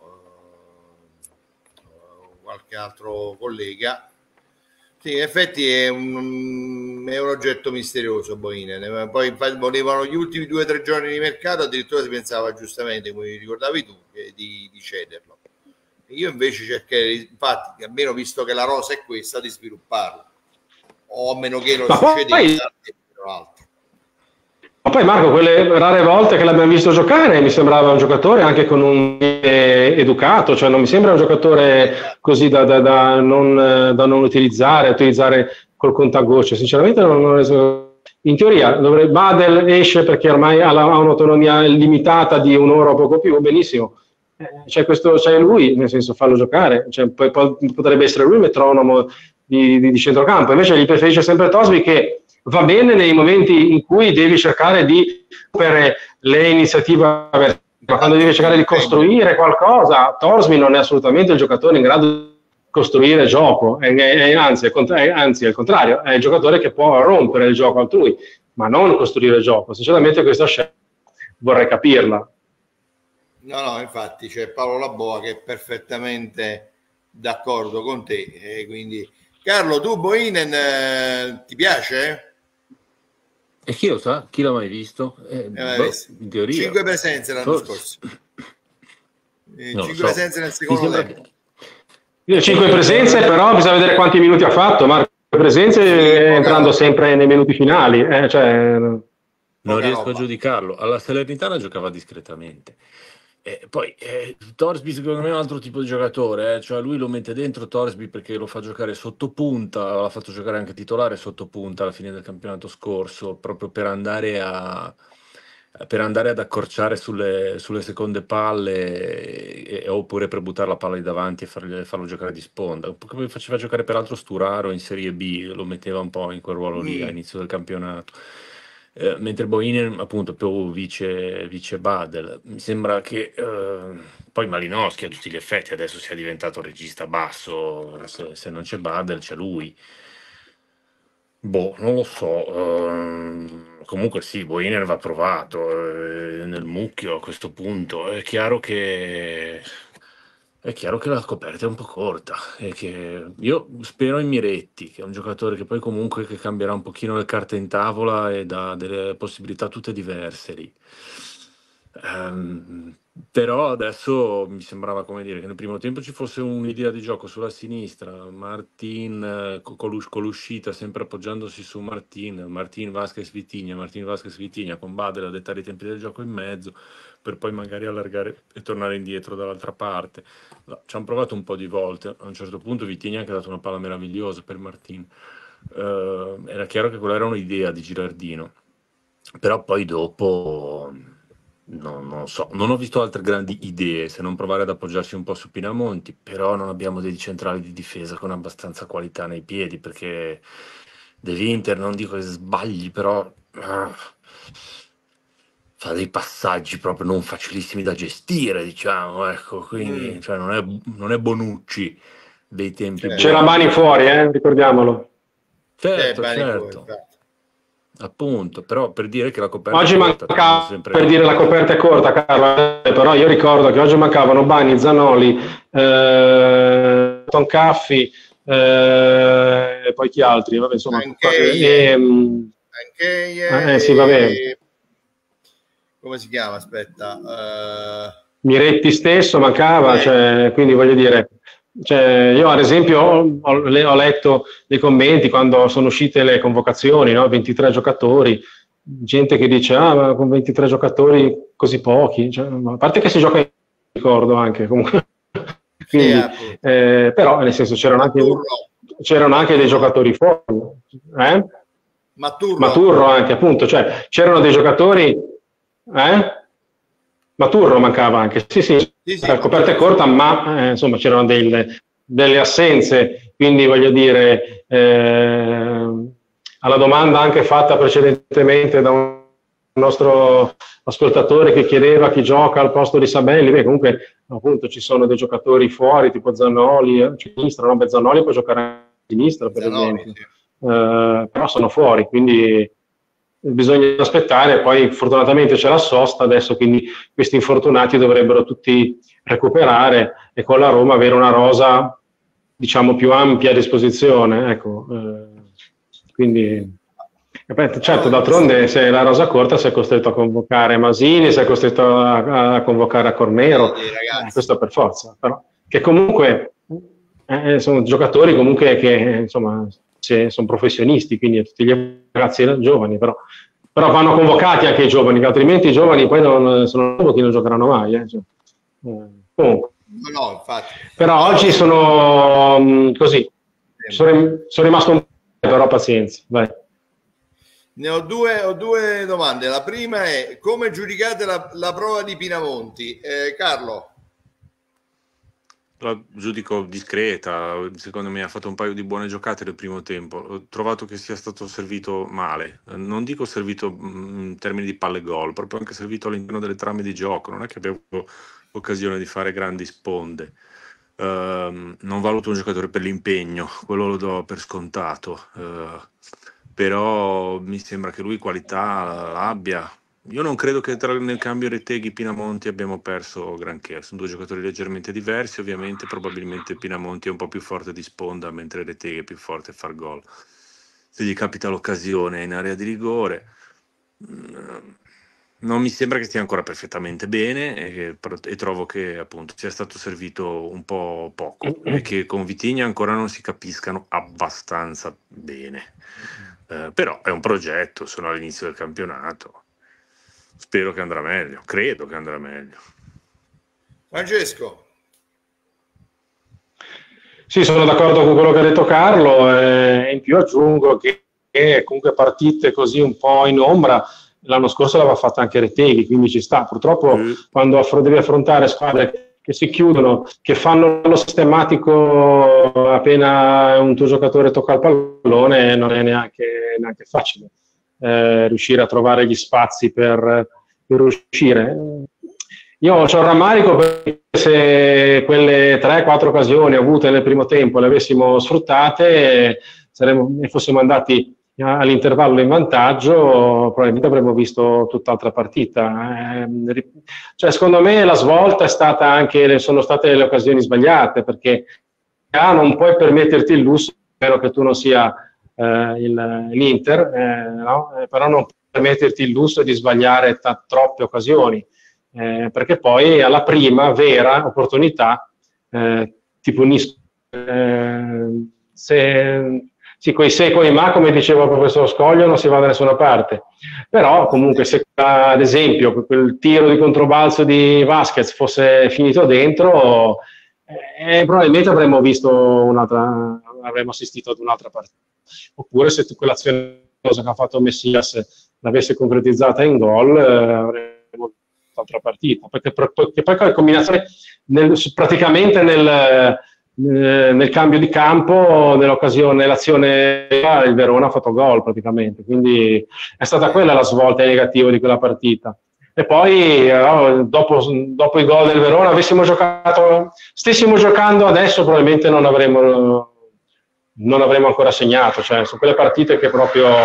qualche altro collega. Sì, in effetti è un, è un oggetto misterioso Bohinen, poi volevano gli ultimi due o tre giorni di mercato, addirittura si pensava giustamente, come ricordavi tu, di, di cederlo. Io invece cercherei, infatti, almeno visto che la rosa è questa, di svilupparlo. O a meno che non ma si cede poi, altro. Ma poi Marco, quelle rare volte che l'abbiamo visto giocare mi sembrava un giocatore anche con un eh, educato, cioè non mi sembra un giocatore così da, da, da, non, da non utilizzare, utilizzare col contagocce, sinceramente non, non in teoria dovrebbe, Vadel esce perché ormai ha, la, ha un'autonomia limitata di un'ora o poco più, benissimo, c'è, questo, c'è lui, nel senso farlo giocare, cioè, poi, poi potrebbe essere lui il metronomo Di, di, di centrocampo, invece gli preferisce sempre Torsby, che va bene nei momenti in cui devi cercare di per le iniziative, ma quando devi cercare di costruire qualcosa, Torsby non è assolutamente il giocatore in grado di costruire gioco, è, è, anzi, è, anzi è il contrario, è il giocatore che può rompere il gioco altrui, ma non costruire gioco. Sinceramente questa scelta vorrei capirla. No, no, infatti c'è Paolo Laboa che è perfettamente d'accordo con te, e quindi Carlo, tu Bohinen eh, ti piace? E chi lo sa? Chi l'ha mai visto? Eh, Eh, boh, in teoria. Cinque presenze l'anno Forse. scorso. Eh, Non cinque so. presenze nel secondo tempo. Io cinque presenze, però bisogna vedere quanti minuti ha fatto, Marco. Presenze sì, entrando sempre nei minuti finali. Eh, cioè... Non riesco roba. a giudicarlo. Alla Salernitana giocava discretamente. Eh, poi eh, Torsby secondo me è un altro tipo di giocatore, eh? Cioè lui lo mette dentro Torsby perché lo fa giocare sotto punta, l'ha fatto giocare anche titolare sotto punta alla fine del campionato scorso, proprio per andare a per andare ad accorciare sulle, sulle seconde palle e, e, oppure per buttare la palla di davanti e fargli, farlo giocare di sponda, un po' come faceva giocare peraltro Sturaro in Serie B, lo metteva un po' in quel ruolo lì Mm. a inizio del campionato. Eh, mentre Bohinen appunto più vice, vice Badel, mi sembra che eh, poi Malinowski a tutti gli effetti adesso sia diventato regista basso, se, se non c'è Badel c'è lui, boh, non lo so. ehm, comunque sì, Bohinen va provato eh, nel mucchio a questo punto, è chiaro che è chiaro che la coperta è un po' corta e che io spero in Miretti, che è un giocatore che poi comunque che cambierà un pochino le carte in tavola e dà delle possibilità tutte diverse lì. Ehm, però adesso mi sembrava, come dire, che nel primo tempo ci fosse un'idea di gioco sulla sinistra, Martin eh, co- con, l'us- con l'uscita sempre appoggiandosi su Martin, Martin Vasquez Vitigna, Martin Vasquez Vitigna con Badel a dettare i tempi del gioco in mezzo, per poi magari allargare e tornare indietro dall'altra parte. No, ci hanno provato un po' di volte, a un certo punto Vitigna ha anche dato una palla meravigliosa per Martin. Eh, era chiaro che quella era un'idea di Gilardino, però poi dopo no, non so, non ho visto altre grandi idee se non provare ad appoggiarsi un po' su Pinamonti, però non abbiamo dei centrali di difesa con abbastanza qualità nei piedi, perché De Winter non dico che sbagli, però ah, fa dei passaggi proprio non facilissimi da gestire, diciamo, ecco, quindi Mm. cioè, non è, non è Bonucci dei tempi Certo. C'era buoni. Bani fuori, eh? Ricordiamolo. Certo, Eh, Bani fuori, certo. infatti. appunto, però per dire che la coperta oggi è corta, mancava, sempre... per dire la coperta è corta, Carlo, però io ricordo che oggi mancavano Bagni, Zanoli, eh, Toncaffi, eh, e poi chi altri? Vabbè, insomma, anche e, anche eh, sì, vabbè. Come si chiama? Aspetta, uh... Miretti stesso mancava, cioè, quindi voglio dire, cioè, io ad esempio ho, ho letto dei commenti quando sono uscite le convocazioni, no? ventitré giocatori, gente che dice ah ma con ventitré giocatori così pochi, cioè, a parte che si gioca in ricordo anche comunque, quindi, sì, eh, però nel senso c'erano anche, c'erano anche dei giocatori fuori, eh? Maturro. Maturro anche appunto, cioè c'erano dei giocatori, eh? Maturro mancava anche, sì sì, sì, sì la coperta è corta, ma eh, insomma c'erano delle, delle assenze, quindi voglio dire, eh, alla domanda anche fatta precedentemente da un nostro ascoltatore che chiedeva chi gioca al posto di Sabelli, beh comunque appunto ci sono dei giocatori fuori tipo Zannoli, a sinistra, no? Beh, Zannoli può giocare a sinistra per Zannoli, esempio, sì. eh, però sono fuori, quindi bisogna aspettare, poi fortunatamente c'è la sosta adesso, quindi questi infortunati dovrebbero tutti recuperare e con la Roma avere una rosa diciamo più ampia a disposizione, ecco, eh, quindi certo d'altronde se la rosa corta si è costretto a convocare Masini, si è costretto a, a convocare a Cornero, eh, questo per forza, però che comunque eh, sono giocatori comunque che insomma sono professionisti, quindi tutti gli ragazzi giovani, però, però vanno convocati anche i giovani, che altrimenti i giovani poi non sono che non giocheranno mai. Eh. Cioè, eh, comunque. No, no, infatti. Però oggi sono mh, così, sono, sono rimasto un po', però pazienza. Vai. Ne ho due, ho due domande. La prima è: come giudicate la, la prova di Pinamonti? Eh, Carlo? La giudico discreta, secondo me ha fatto un paio di buone giocate nel primo tempo, ho trovato che sia stato servito male, non dico servito in termini di palle gol, proprio anche servito all'interno delle trame di gioco, non è che abbiamo occasione di fare grandi sponde, uh, non valuto un giocatore per l'impegno, quello lo do per scontato, uh, però mi sembra che lui qualità l'abbia. Io non credo che tra, nel cambio Retegui Pinamonti abbiamo perso granché, sono due giocatori leggermente diversi, ovviamente probabilmente Pinamonti è un po' più forte di sponda, mentre Retegui è più forte a far gol. Se gli capita l'occasione in area di rigore, non mi sembra che stia ancora perfettamente bene e, e trovo che appunto sia stato servito un po' poco e che con Vitigna ancora non si capiscano abbastanza bene. Eh, però è un progetto, sono all'inizio del campionato. Spero che andrà meglio, credo che andrà meglio. Francesco? Sì, sono d'accordo con quello che ha detto Carlo e in più aggiungo che, che comunque partite così un po' in ombra l'anno scorso l'aveva fatta anche Retegui, quindi ci sta. Purtroppo mm. quando aff- devi affrontare squadre che si chiudono, che fanno lo sistematico appena un tuo giocatore tocca il pallone, non è neanche, neanche facile. Eh, riuscire a trovare gli spazi per, per uscire. Io ho il rammarico perché se quelle tre quattro occasioni avute nel primo tempo le avessimo sfruttate saremmo, e fossimo andati all'intervallo in vantaggio, probabilmente avremmo visto tutt'altra partita. Eh, cioè, secondo me la svolta è stata anche, sono state le occasioni sbagliate, perché ah, non puoi permetterti il lusso, spero che tu non sia Uh, il, l'Inter, eh, no? eh, però non permetterti il lusso di sbagliare t- troppe occasioni, eh, perché poi alla prima vera opportunità eh, ti puniscono. Eh, se, sì, coi se e coi ma, come diceva il professor Scoglio, non si va da nessuna parte. Però comunque se ad esempio quel tiro di controbalzo di Vasquez fosse finito dentro, eh, probabilmente avremmo visto un'altra, avremmo assistito ad un'altra partita. Oppure se quell'azione che ha fatto Messias l'avesse concretizzata in gol, eh, avremmo visto un'altra partita, perché, perché poi la combinazione nel, praticamente nel, nel cambio di campo, nell'occasione, nell'azione, il Verona ha fatto gol praticamente, quindi è stata quella la svolta negativa di quella partita. E poi eh, dopo, dopo i gol del Verona avessimo giocato, stessimo giocando adesso, probabilmente non avremmo non avremmo ancora segnato, cioè su quelle partite che proprio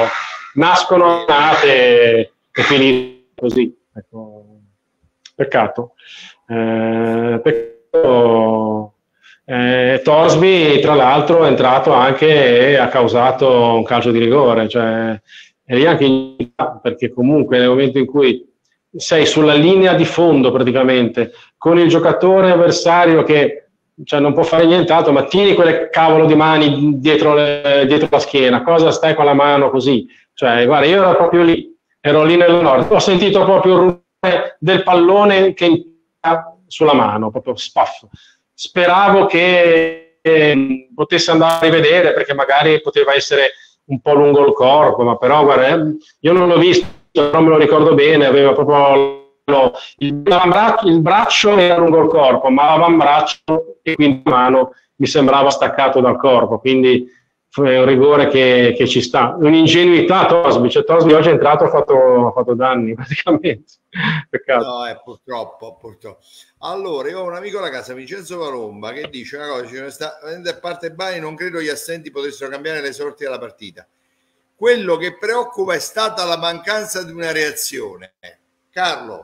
nascono nate e finiscono così. Ecco. Peccato. Eh, peccato. Eh, Torsby, tra l'altro, è entrato anche e ha causato un calcio di rigore, cioè è lì anche perché comunque nel momento in cui sei sulla linea di fondo praticamente con il giocatore avversario che cioè, non può fare nient'altro, ma tieni quelle cavolo di mani dietro, le, dietro la schiena, cosa stai con la mano così? Cioè, guarda, io ero proprio lì, ero lì nel nord, ho sentito proprio il rumore del pallone che sulla mano, proprio spaff. Speravo che eh, potesse andare a rivedere perché magari poteva essere un po' lungo il corpo, ma però guarda, eh, io non l'ho visto, però me lo ricordo bene, aveva proprio no, il, il braccio era lungo il corpo, ma l'avambraccio e quindi la mano mi sembrava staccato dal corpo, quindi è un rigore che, che ci sta. Un'ingenuità Torsby, cioè Torsby oggi è entrato, ha fatto, ha fatto danni praticamente. Peccato. No, è purtroppo, purtroppo. Allora, io ho un amico alla casa, Vincenzo Palomba, che dice una cosa, dice, sta, a parte Bari non credo gli assenti potessero cambiare le sorti della partita. Quello che preoccupa è stata la mancanza di una reazione. Carlo.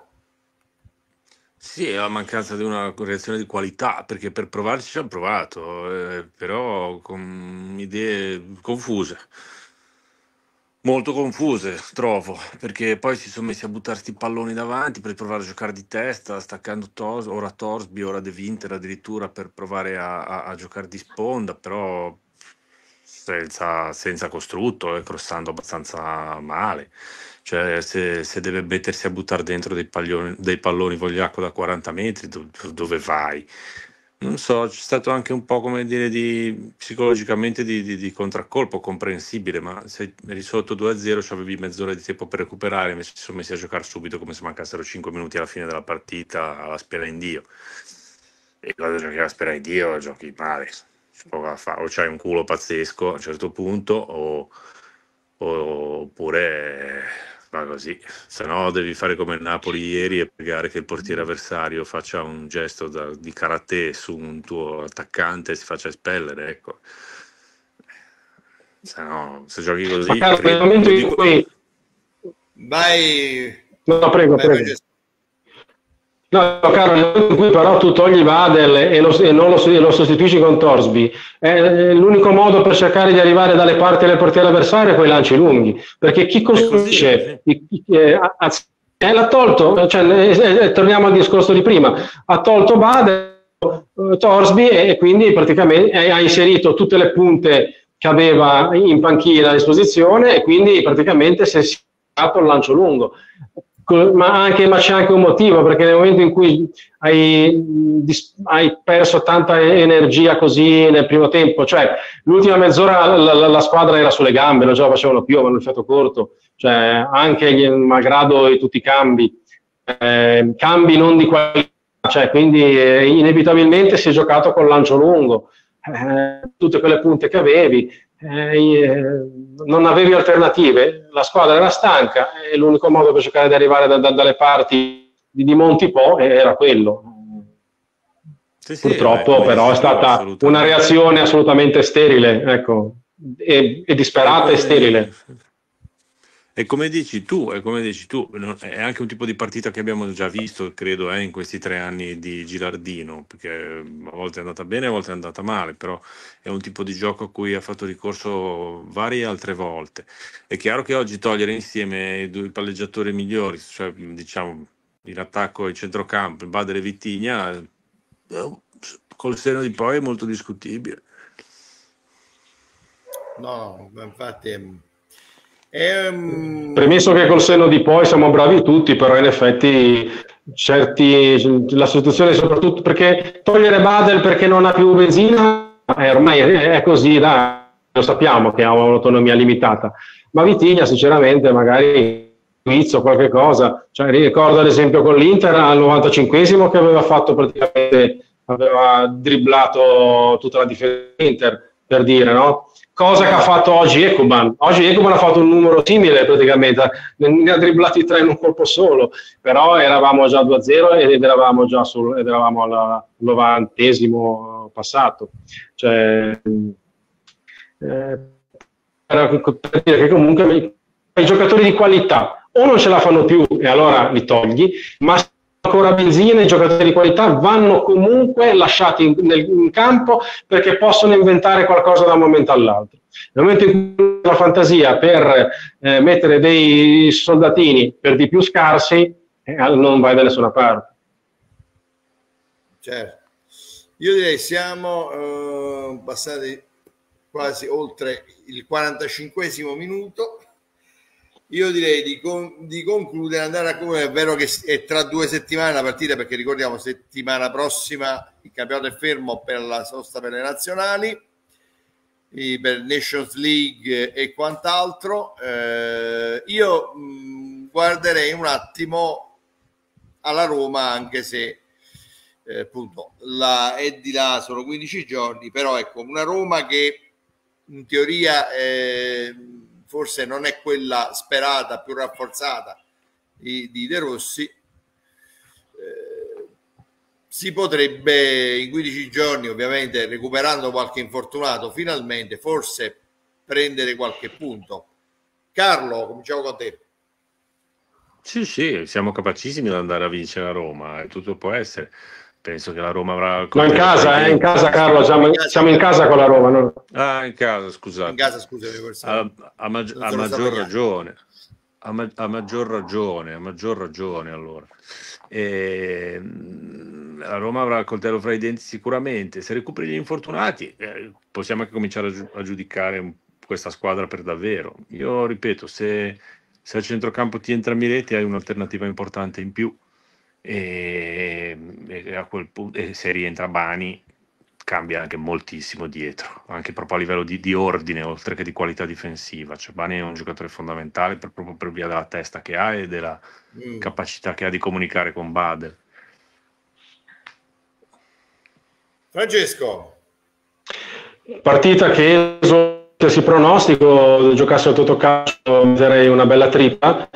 Sì, è la mancanza di una reazione di qualità, perché per provarci ci hanno provato, eh, però con idee confuse, molto confuse, trovo, perché poi si sono messi a buttarsi i palloni davanti per provare a giocare di testa, staccando Tos- ora Torsby, ora De Winter addirittura per provare a, a, a giocare di sponda, però senza, senza costrutto e crossando abbastanza male. Cioè se, se deve mettersi a buttare dentro dei, paglioni, dei palloni vogliacco da quaranta metri, do, dove vai? Non so, c'è stato anche un po', come dire, di psicologicamente di, di, di contraccolpo, comprensibile, ma se eri sotto due a zero c'avevi mezz'ora di tempo per recuperare, invece si sono messi a giocare subito come se mancassero cinque minuti alla fine della partita, alla spera in Dio. E quando giochi alla spera in Dio giochi male, c'è poco da fare. O c'hai un culo pazzesco a un certo punto, o, o, oppure va così, se no devi fare come il Napoli ieri e pregare che il portiere avversario faccia un gesto da, di karate su un tuo attaccante e si faccia espellere, ecco. Se no, se giochi così... Ma caro, nel momento in cui... Vai... No, prego, vai, prego. vai. No, caro, nel momento in cui però tu togli Vadel e lo, e non lo, lo sostituisci con Torsby, è l'unico modo per cercare di arrivare dalle parti del portiere avversario è quei lanci lunghi, perché chi costruisce eh, eh, l'ha tolto, cioè, eh, eh, torniamo al discorso di prima, ha tolto Vadel, eh, Torsby e quindi praticamente eh, ha inserito tutte le punte che aveva in panchina a disposizione e quindi praticamente si è fatto il lancio lungo. Ma, anche, ma c'è anche un motivo, perché nel momento in cui hai, hai perso tanta energia così nel primo tempo, cioè l'ultima mezz'ora la, la, la squadra era sulle gambe, non ce la facevano più, avevano il fiato corto, cioè anche gli, malgrado i, tutti i cambi, eh, cambi non di qualità, cioè, quindi eh, inevitabilmente si è giocato col lancio lungo, eh, tutte quelle punte che avevi. Eh, non avevi alternative, la squadra era stanca e l'unico modo per cercare di arrivare da, da, dalle parti di, di Montipo era quello. Sì, sì, purtroppo beh, però è stata una reazione assolutamente sterile, ecco, e, e disperata e sterile. E come dici tu, è come dici tu, è anche un tipo di partita che abbiamo già visto, credo, eh, in questi tre anni di Gilardino, perché a volte è andata bene, a volte è andata male, però è un tipo di gioco a cui ha fatto ricorso varie altre volte. È chiaro che oggi togliere insieme i due palleggiatori migliori, cioè diciamo in attacco e centrocampo, Badere e Vitigna, col seno di poi è molto discutibile. No, infatti... Ehm... Premesso che col senno di poi siamo bravi tutti, però in effetti certi la sostituzione soprattutto perché togliere Badel perché non ha più benzina eh, ormai è, è così, dai, lo sappiamo che ha un'autonomia limitata, ma Vitigna sinceramente magari o qualche cosa, cioè, ricordo ad esempio con l'Inter al novantacinquesimo che aveva fatto praticamente aveva dribblato tutta la difesa dell'Inter, per dire, no? Cosa che ha fatto oggi Ekuban. Oggi Ekuban ha fatto un numero simile praticamente, ne ha dribblati tre in un colpo solo, però eravamo già due a zero ed eravamo già sul, ed eravamo al novantesimo passato. Cioè, eh, per dire che comunque i giocatori di qualità o non ce la fanno più e allora li togli, ma se ancora benzina, i giocatori di qualità vanno comunque lasciati in, nel, in campo perché possono inventare qualcosa da un momento all'altro. Nel momento in cui la fantasia per eh, mettere dei soldatini per di più scarsi, eh, non vai da nessuna parte. Certo. Io direi siamo eh, passati quasi oltre il quarantacinquesimo minuto. Io direi di, con, di concludere, andare a concludere. È vero che è tra due settimane la partita, perché ricordiamo settimana prossima il campionato è fermo per la sosta per le nazionali, per Nations League e quant'altro. Eh, io mh, guarderei un attimo alla Roma, anche se eh, appunto la, è di là, sono quindici giorni, però ecco, una Roma che in teoria eh, forse non è quella sperata, più rafforzata di, di De Rossi. Eh, si potrebbe in quindici giorni, ovviamente recuperando qualche infortunato, finalmente forse prendere qualche punto. Carlo, cominciamo con te. Sì, sì, siamo capacissimi di andare a vincere a Roma, e tutto può essere. Penso che la Roma avrà... No, in casa, eh, in casa Carlo, siamo, siamo in casa con la Roma. No? Ah, in casa, scusate. In casa, scusami. A, a, mag- a maggior ragione. A, ma- a maggior ragione, a maggior ragione allora. E, la Roma avrà il coltello fra i denti sicuramente. Se recuperi gli infortunati, eh, possiamo anche cominciare a, gi- a giudicare un, questa squadra per davvero. Io ripeto, se, se al centrocampo ti entra Miretti hai un'alternativa importante in più. E, e a quel punto, e se rientra Bani, cambia anche moltissimo dietro, anche proprio a livello di, di ordine oltre che di qualità difensiva. Cioè Bani è un giocatore fondamentale per, proprio per via della testa che ha e della mm. capacità che ha di comunicare con Badel. Francesco, partita che si pronostico giocasse al Totocalcio, direi una bella tripla.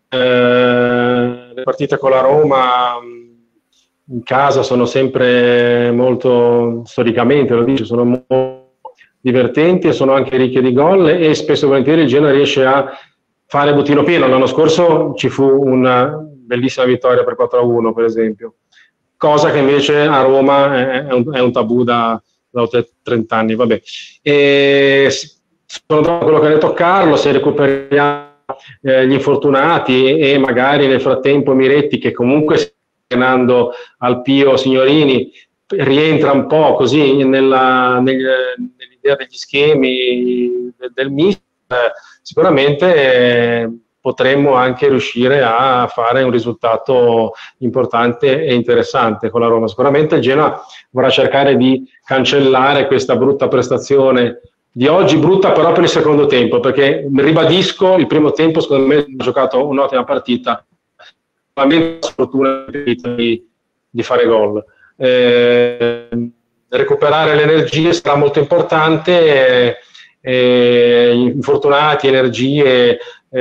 Eh, le partite con la Roma in casa sono sempre molto, storicamente lo dice, sono molto divertenti e sono anche ricche di gol, e spesso e volentieri il Genoa riesce a fare bottino pieno. L'anno scorso ci fu una bellissima vittoria per quattro a uno, per esempio, cosa che invece a Roma è un, è un tabù da, da oltre trenta anni. Vabbè. E sono d'accordo con quello che ha detto Carlo, se recuperiamo eh, gli infortunati e magari nel frattempo Miretti, che comunque sta allenando al Pio Signorini, rientra un po' così nella, nel, nell'idea degli schemi del, del mister, eh, sicuramente eh, potremmo anche riuscire a fare un risultato importante e interessante con la Roma. Sicuramente il Genoa vorrà cercare di cancellare questa brutta prestazione di oggi, brutta però per il secondo tempo, perché ribadisco, il primo tempo secondo me ha giocato un'ottima partita, ma meno sfortuna di, di fare gol. Eh, recuperare le energie sarà molto importante, eh, infortunati, energie,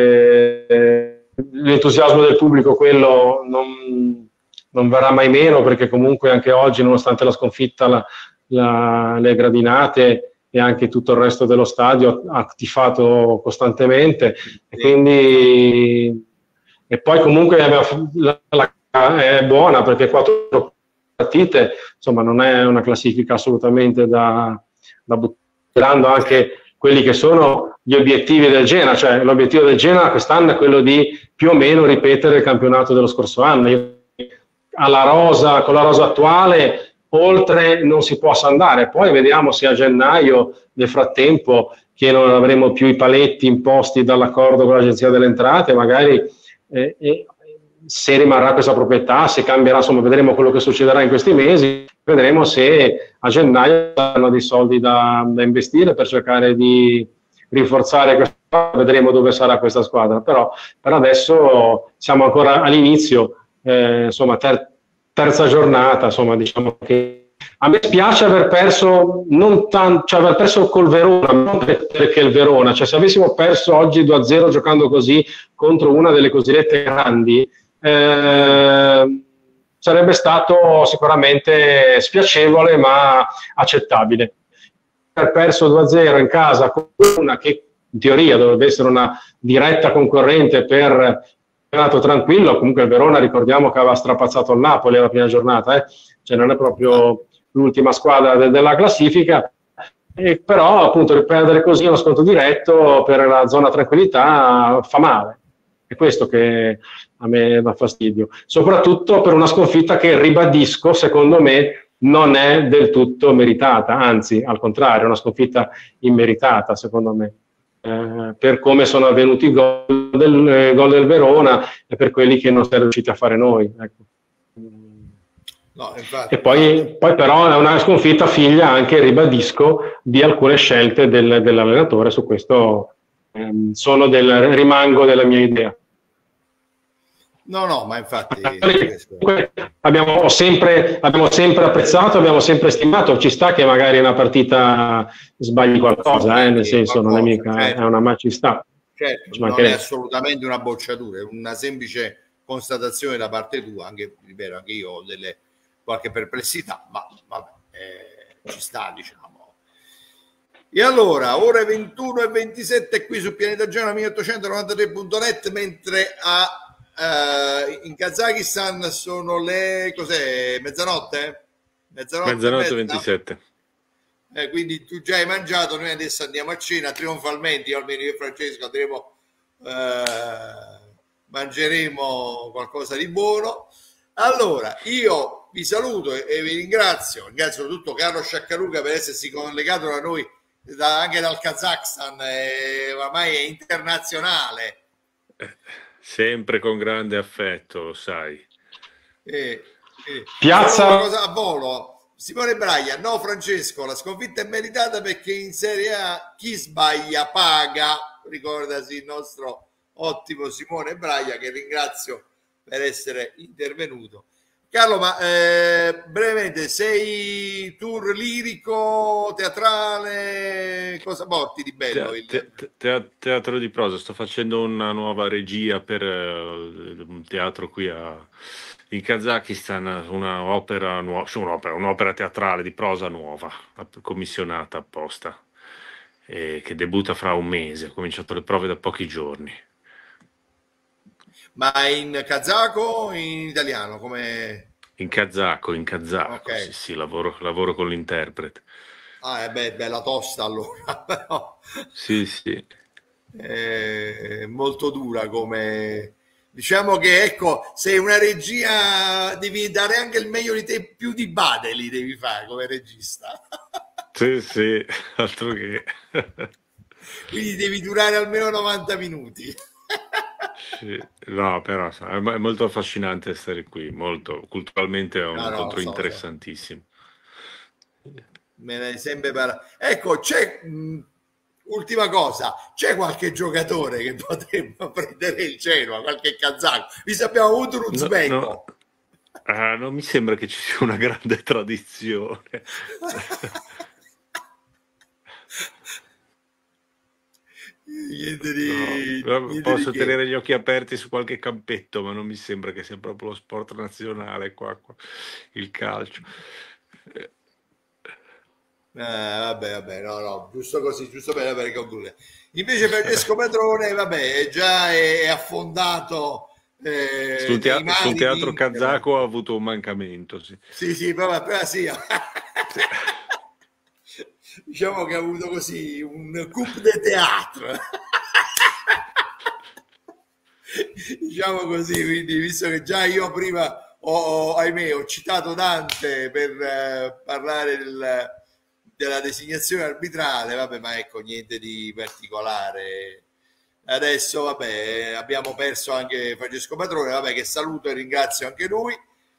eh, l'entusiasmo del pubblico, quello non, non verrà mai meno, perché comunque anche oggi, nonostante la sconfitta, la, la, le gradinate e anche tutto il resto dello stadio ha tifato costantemente, e quindi e poi comunque la, la, è buona, perché quattro partite insomma non è una classifica assolutamente da, da buttando anche quelli che sono gli obiettivi del Genoa. Cioè l'obiettivo del Genoa quest'anno è quello di più o meno ripetere il campionato dello scorso anno. Io, alla rosa, con la rosa attuale oltre non si possa andare, poi vediamo se a gennaio, nel frattempo, che non avremo più i paletti imposti dall'accordo con l'Agenzia delle Entrate, magari eh, eh, se rimarrà questa proprietà, se cambierà, insomma vedremo quello che succederà in questi mesi, vedremo se a gennaio saranno dei soldi da, da investire per cercare di rinforzare questa squadra, vedremo dove sarà questa squadra, però per adesso siamo ancora all'inizio, eh, insomma ter- terza giornata, insomma diciamo che a me spiace aver perso, non tanto, cioè aver perso col Verona, non perché il Verona, cioè se avessimo perso oggi due a zero giocando così contro una delle cosiddette grandi, eh, sarebbe stato sicuramente spiacevole ma accettabile. Aver perso due a zero in casa con una che in teoria dovrebbe essere una diretta concorrente per campionato tranquillo. Comunque il Verona, ricordiamo che aveva strapazzato il Napoli alla prima giornata, eh? Cioè non è proprio l'ultima squadra de- della classifica, e però appunto riperdere così uno sconto diretto per la zona tranquillità fa male. È questo che a me dà fastidio, soprattutto per una sconfitta che, ribadisco, secondo me non è del tutto meritata, anzi al contrario è una sconfitta immeritata secondo me, eh, per come sono avvenuti i gol del, eh, gol del Verona e per quelli che non siamo riusciti a fare noi, ecco. No, infatti, e poi, poi però è una sconfitta figlia anche, ribadisco, di alcune scelte del, dell'allenatore. Su questo ehm, sono del, rimango della mia idea. No, no, ma infatti abbiamo sempre, abbiamo sempre apprezzato, abbiamo sempre stimato. Ci sta che magari una partita sbagli qualcosa, eh, nel senso qualcosa, non è mica, certo. è una ma ci sta. Certo, non è assolutamente una bocciatura, è una semplice constatazione da parte tua, anche, ripeto, anche io ho delle qualche perplessità, ma vabbè, eh, ci sta, diciamo. E allora, ore ventuno e ventisette qui su Pianeta Genoa milleottocentonovantatré punto net, mentre a, eh, in Kazakistan sono le, cos'è, mezzanotte? Mezzanotte, mezzanotte e ventisette. Eh, quindi tu già hai mangiato, noi adesso andiamo a cena trionfalmente, io almeno io e Francesco andremo, eh, mangeremo qualcosa di buono. Allora, io vi saluto e, e vi ringrazio, ringrazio soprattutto Carlo Sciaccaruga per essersi collegato da noi da, anche dal Kazakhstan, eh, ormai è internazionale. Eh, sempre con grande affetto, lo sai. Eh, eh. Piazza una cosa a volo, Simone Braglia, no Francesco, la sconfitta è meritata perché in Serie A chi sbaglia paga, ricordasi il nostro ottimo Simone Braglia, che ringrazio per essere intervenuto. Carlo, ma eh, brevemente, sei tour lirico, teatrale, cosa porti di bello? Te, il... te, te, teatro di prosa, sto facendo una nuova regia per uh, un teatro qui a, in Kazakistan, una opera nuova, un'opera, un'opera teatrale di prosa nuova, commissionata apposta, eh, che debutta fra un mese, ho cominciato le prove da pochi giorni. Ma in kazako o in italiano? Come... In kazako, in kazako, okay. Sì, sì, lavoro, lavoro con l'interprete. Ah, è beh, bella tosta allora, però... Sì, sì. È molto dura come... Diciamo che, ecco, sei una regia, devi dare anche il meglio di te, più di Badeli devi fare come regista. Sì, sì, altro che... Quindi devi durare almeno novanta minuti. Sì, no, però è molto affascinante stare qui, molto, culturalmente è un no, no, incontro so, interessantissimo. So. Me ne sempre parlato. Ecco, c'è mh, ultima cosa, c'è qualche giocatore che potremmo prendere il Genoa, qualche kazako? Vi sappiamo avuto un uzbeko. No, no. Uh, non mi sembra che ci sia una grande tradizione. Niente di, no, niente posso di tenere gli occhi aperti su qualche campetto, ma non mi sembra che sia proprio lo sport nazionale qua, qua il calcio. Eh, vabbè, vabbè, no, no, giusto così, giusto per, per concludere. Invece Francesco Padrone, vabbè, già è, è affondato eh, sul, teatro, sul teatro di... kazako ha avuto un mancamento. Sì, sì, sì, però, però sì. Diciamo che ha avuto così un coup de théâtre. Diciamo così, quindi visto che già io prima ho, ahimè, ho citato Dante per eh, parlare del, della designazione arbitrale, vabbè, ma ecco, niente di particolare. Adesso, vabbè, abbiamo perso anche Francesco Patrone, vabbè, che saluto e ringrazio anche lui.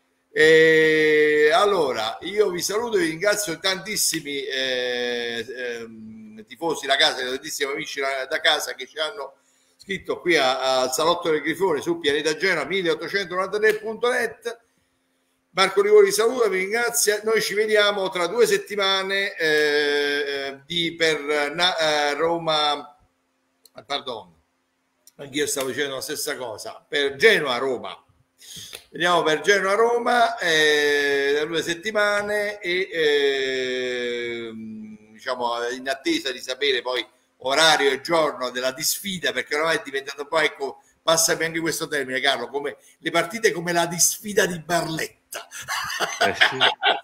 E allora io vi saluto e vi ringrazio tantissimi eh, eh, tifosi da casa, tantissimi amici da, da casa che ci hanno scritto qui al Salotto del Grifone su Pianeta Genoa milleottocentonovantatré punto net. Marco Livori saluta, vi ringrazio, noi ci vediamo tra due settimane eh, di, per na, eh, Roma, pardon, anch'io stavo dicendo la stessa cosa, per Genoa-Roma. Vediamo per Genoa-Roma eh, da due settimane e eh, diciamo in attesa di sapere poi orario e giorno della disfida, perché ormai è diventato poi, ecco, passami anche questo termine, Carlo, come le partite come la disfida di Barletta. Eh sì.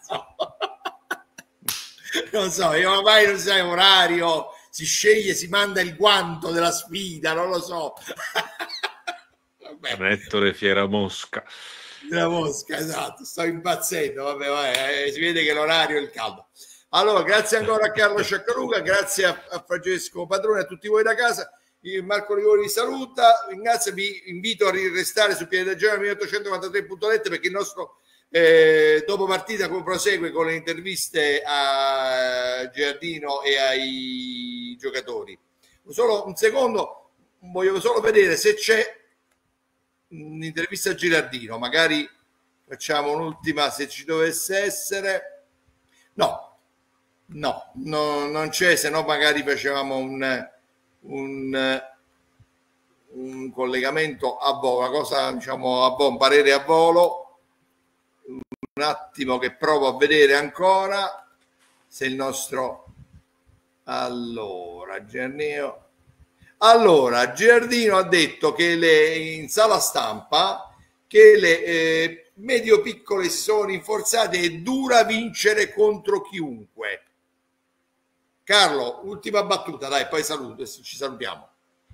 Non so, io ormai non sai orario, si sceglie, si manda il guanto della sfida, non lo so. Rettore Fiera Mosca. Della Mosca, esatto, sto impazzendo, vabbè, vabbè, eh, si vede che l'orario è il caldo. Allora, grazie ancora a Carlo Sciaccaruga, grazie a, a Francesco Padrone, a tutti voi da casa. Io, Marco Rigori vi saluta, ringrazio, vi invito a restare su piedi da Genova milleottocentonovantatré punto net perché il nostro eh, dopo partita prosegue con le interviste a Giardino e ai giocatori. Solo un secondo, voglio solo vedere se c'è un'intervista a Girardino, magari facciamo un'ultima se ci dovesse essere. No, no, no non c'è, se no magari facevamo un, un, un collegamento a volo, una cosa diciamo a volo, un parere a volo. Un attimo che provo a vedere ancora se il nostro allora Giardino allora Giardino ha detto che le in sala stampa che le eh, medio piccole si sono rinforzate e dura vincere contro chiunque. Carlo, ultima battuta, dai, poi saluto, ci salutiamo.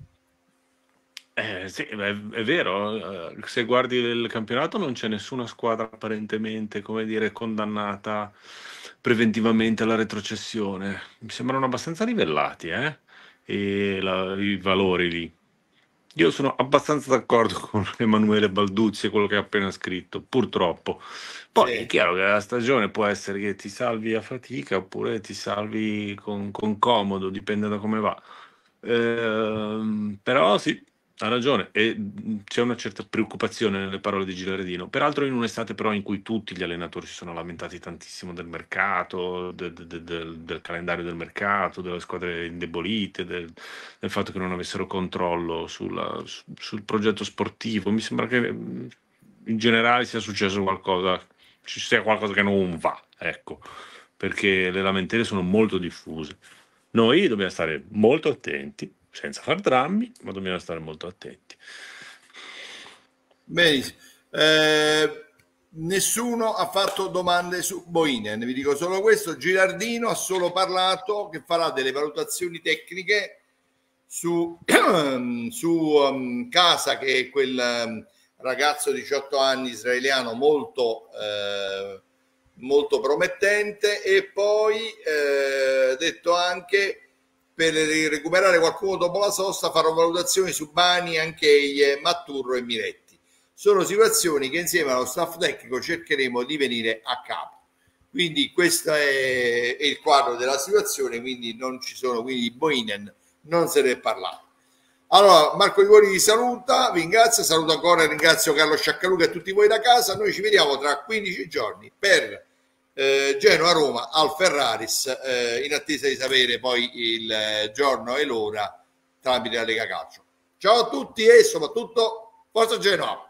Eh, sì, è, è vero, se guardi il campionato non c'è nessuna squadra apparentemente, come dire, condannata preventivamente alla retrocessione. Mi sembrano abbastanza livellati, eh? E la, i valori lì. Io sono abbastanza d'accordo con Emanuele Balduzzi e quello che ha appena scritto, purtroppo. Poi Sì. È chiaro che la stagione può essere che ti salvi a fatica oppure ti salvi con, con comodo, dipende da come va. Ehm, però sì, ha ragione, e mh, c'è una certa preoccupazione nelle parole di Gilardino, peraltro in un'estate però in cui tutti gli allenatori si sono lamentati tantissimo del mercato, de- de- de- del, del calendario del mercato, delle squadre indebolite, del, del fatto che non avessero controllo sulla- su- sul progetto sportivo. Mi sembra che mh, in generale sia successo qualcosa, ci sia qualcosa che non va, ecco, perché le lamentele sono molto diffuse. Noi dobbiamo stare molto attenti, senza far drammi, ma dobbiamo stare molto attenti. Benissimo. Eh, nessuno ha fatto domande su Boinen, vi dico solo questo. Girardino ha solo parlato che farà delle valutazioni tecniche su, su um, Casa, che è quel um, ragazzo di diciotto anni israeliano molto eh, molto promettente, e poi eh, detto anche per recuperare qualcuno dopo la sosta farò valutazioni su Bani, Ancheie, Matturro e Miretti. Sono situazioni che insieme allo staff tecnico cercheremo di venire a capo. Quindi questo è, è il quadro della situazione, quindi non ci sono, quindi Boinen non se ne è parlato. Allora Marco Rigori vi saluta, vi ringrazio, saluto ancora e ringrazio Carlo Sciaccaruga e tutti voi da casa. Noi ci vediamo tra quindici giorni per Eh, Genoa-Roma al Ferraris, eh, in attesa di sapere poi il eh, giorno e l'ora tramite la Lega Calcio. Ciao a tutti e soprattutto forza Genoa!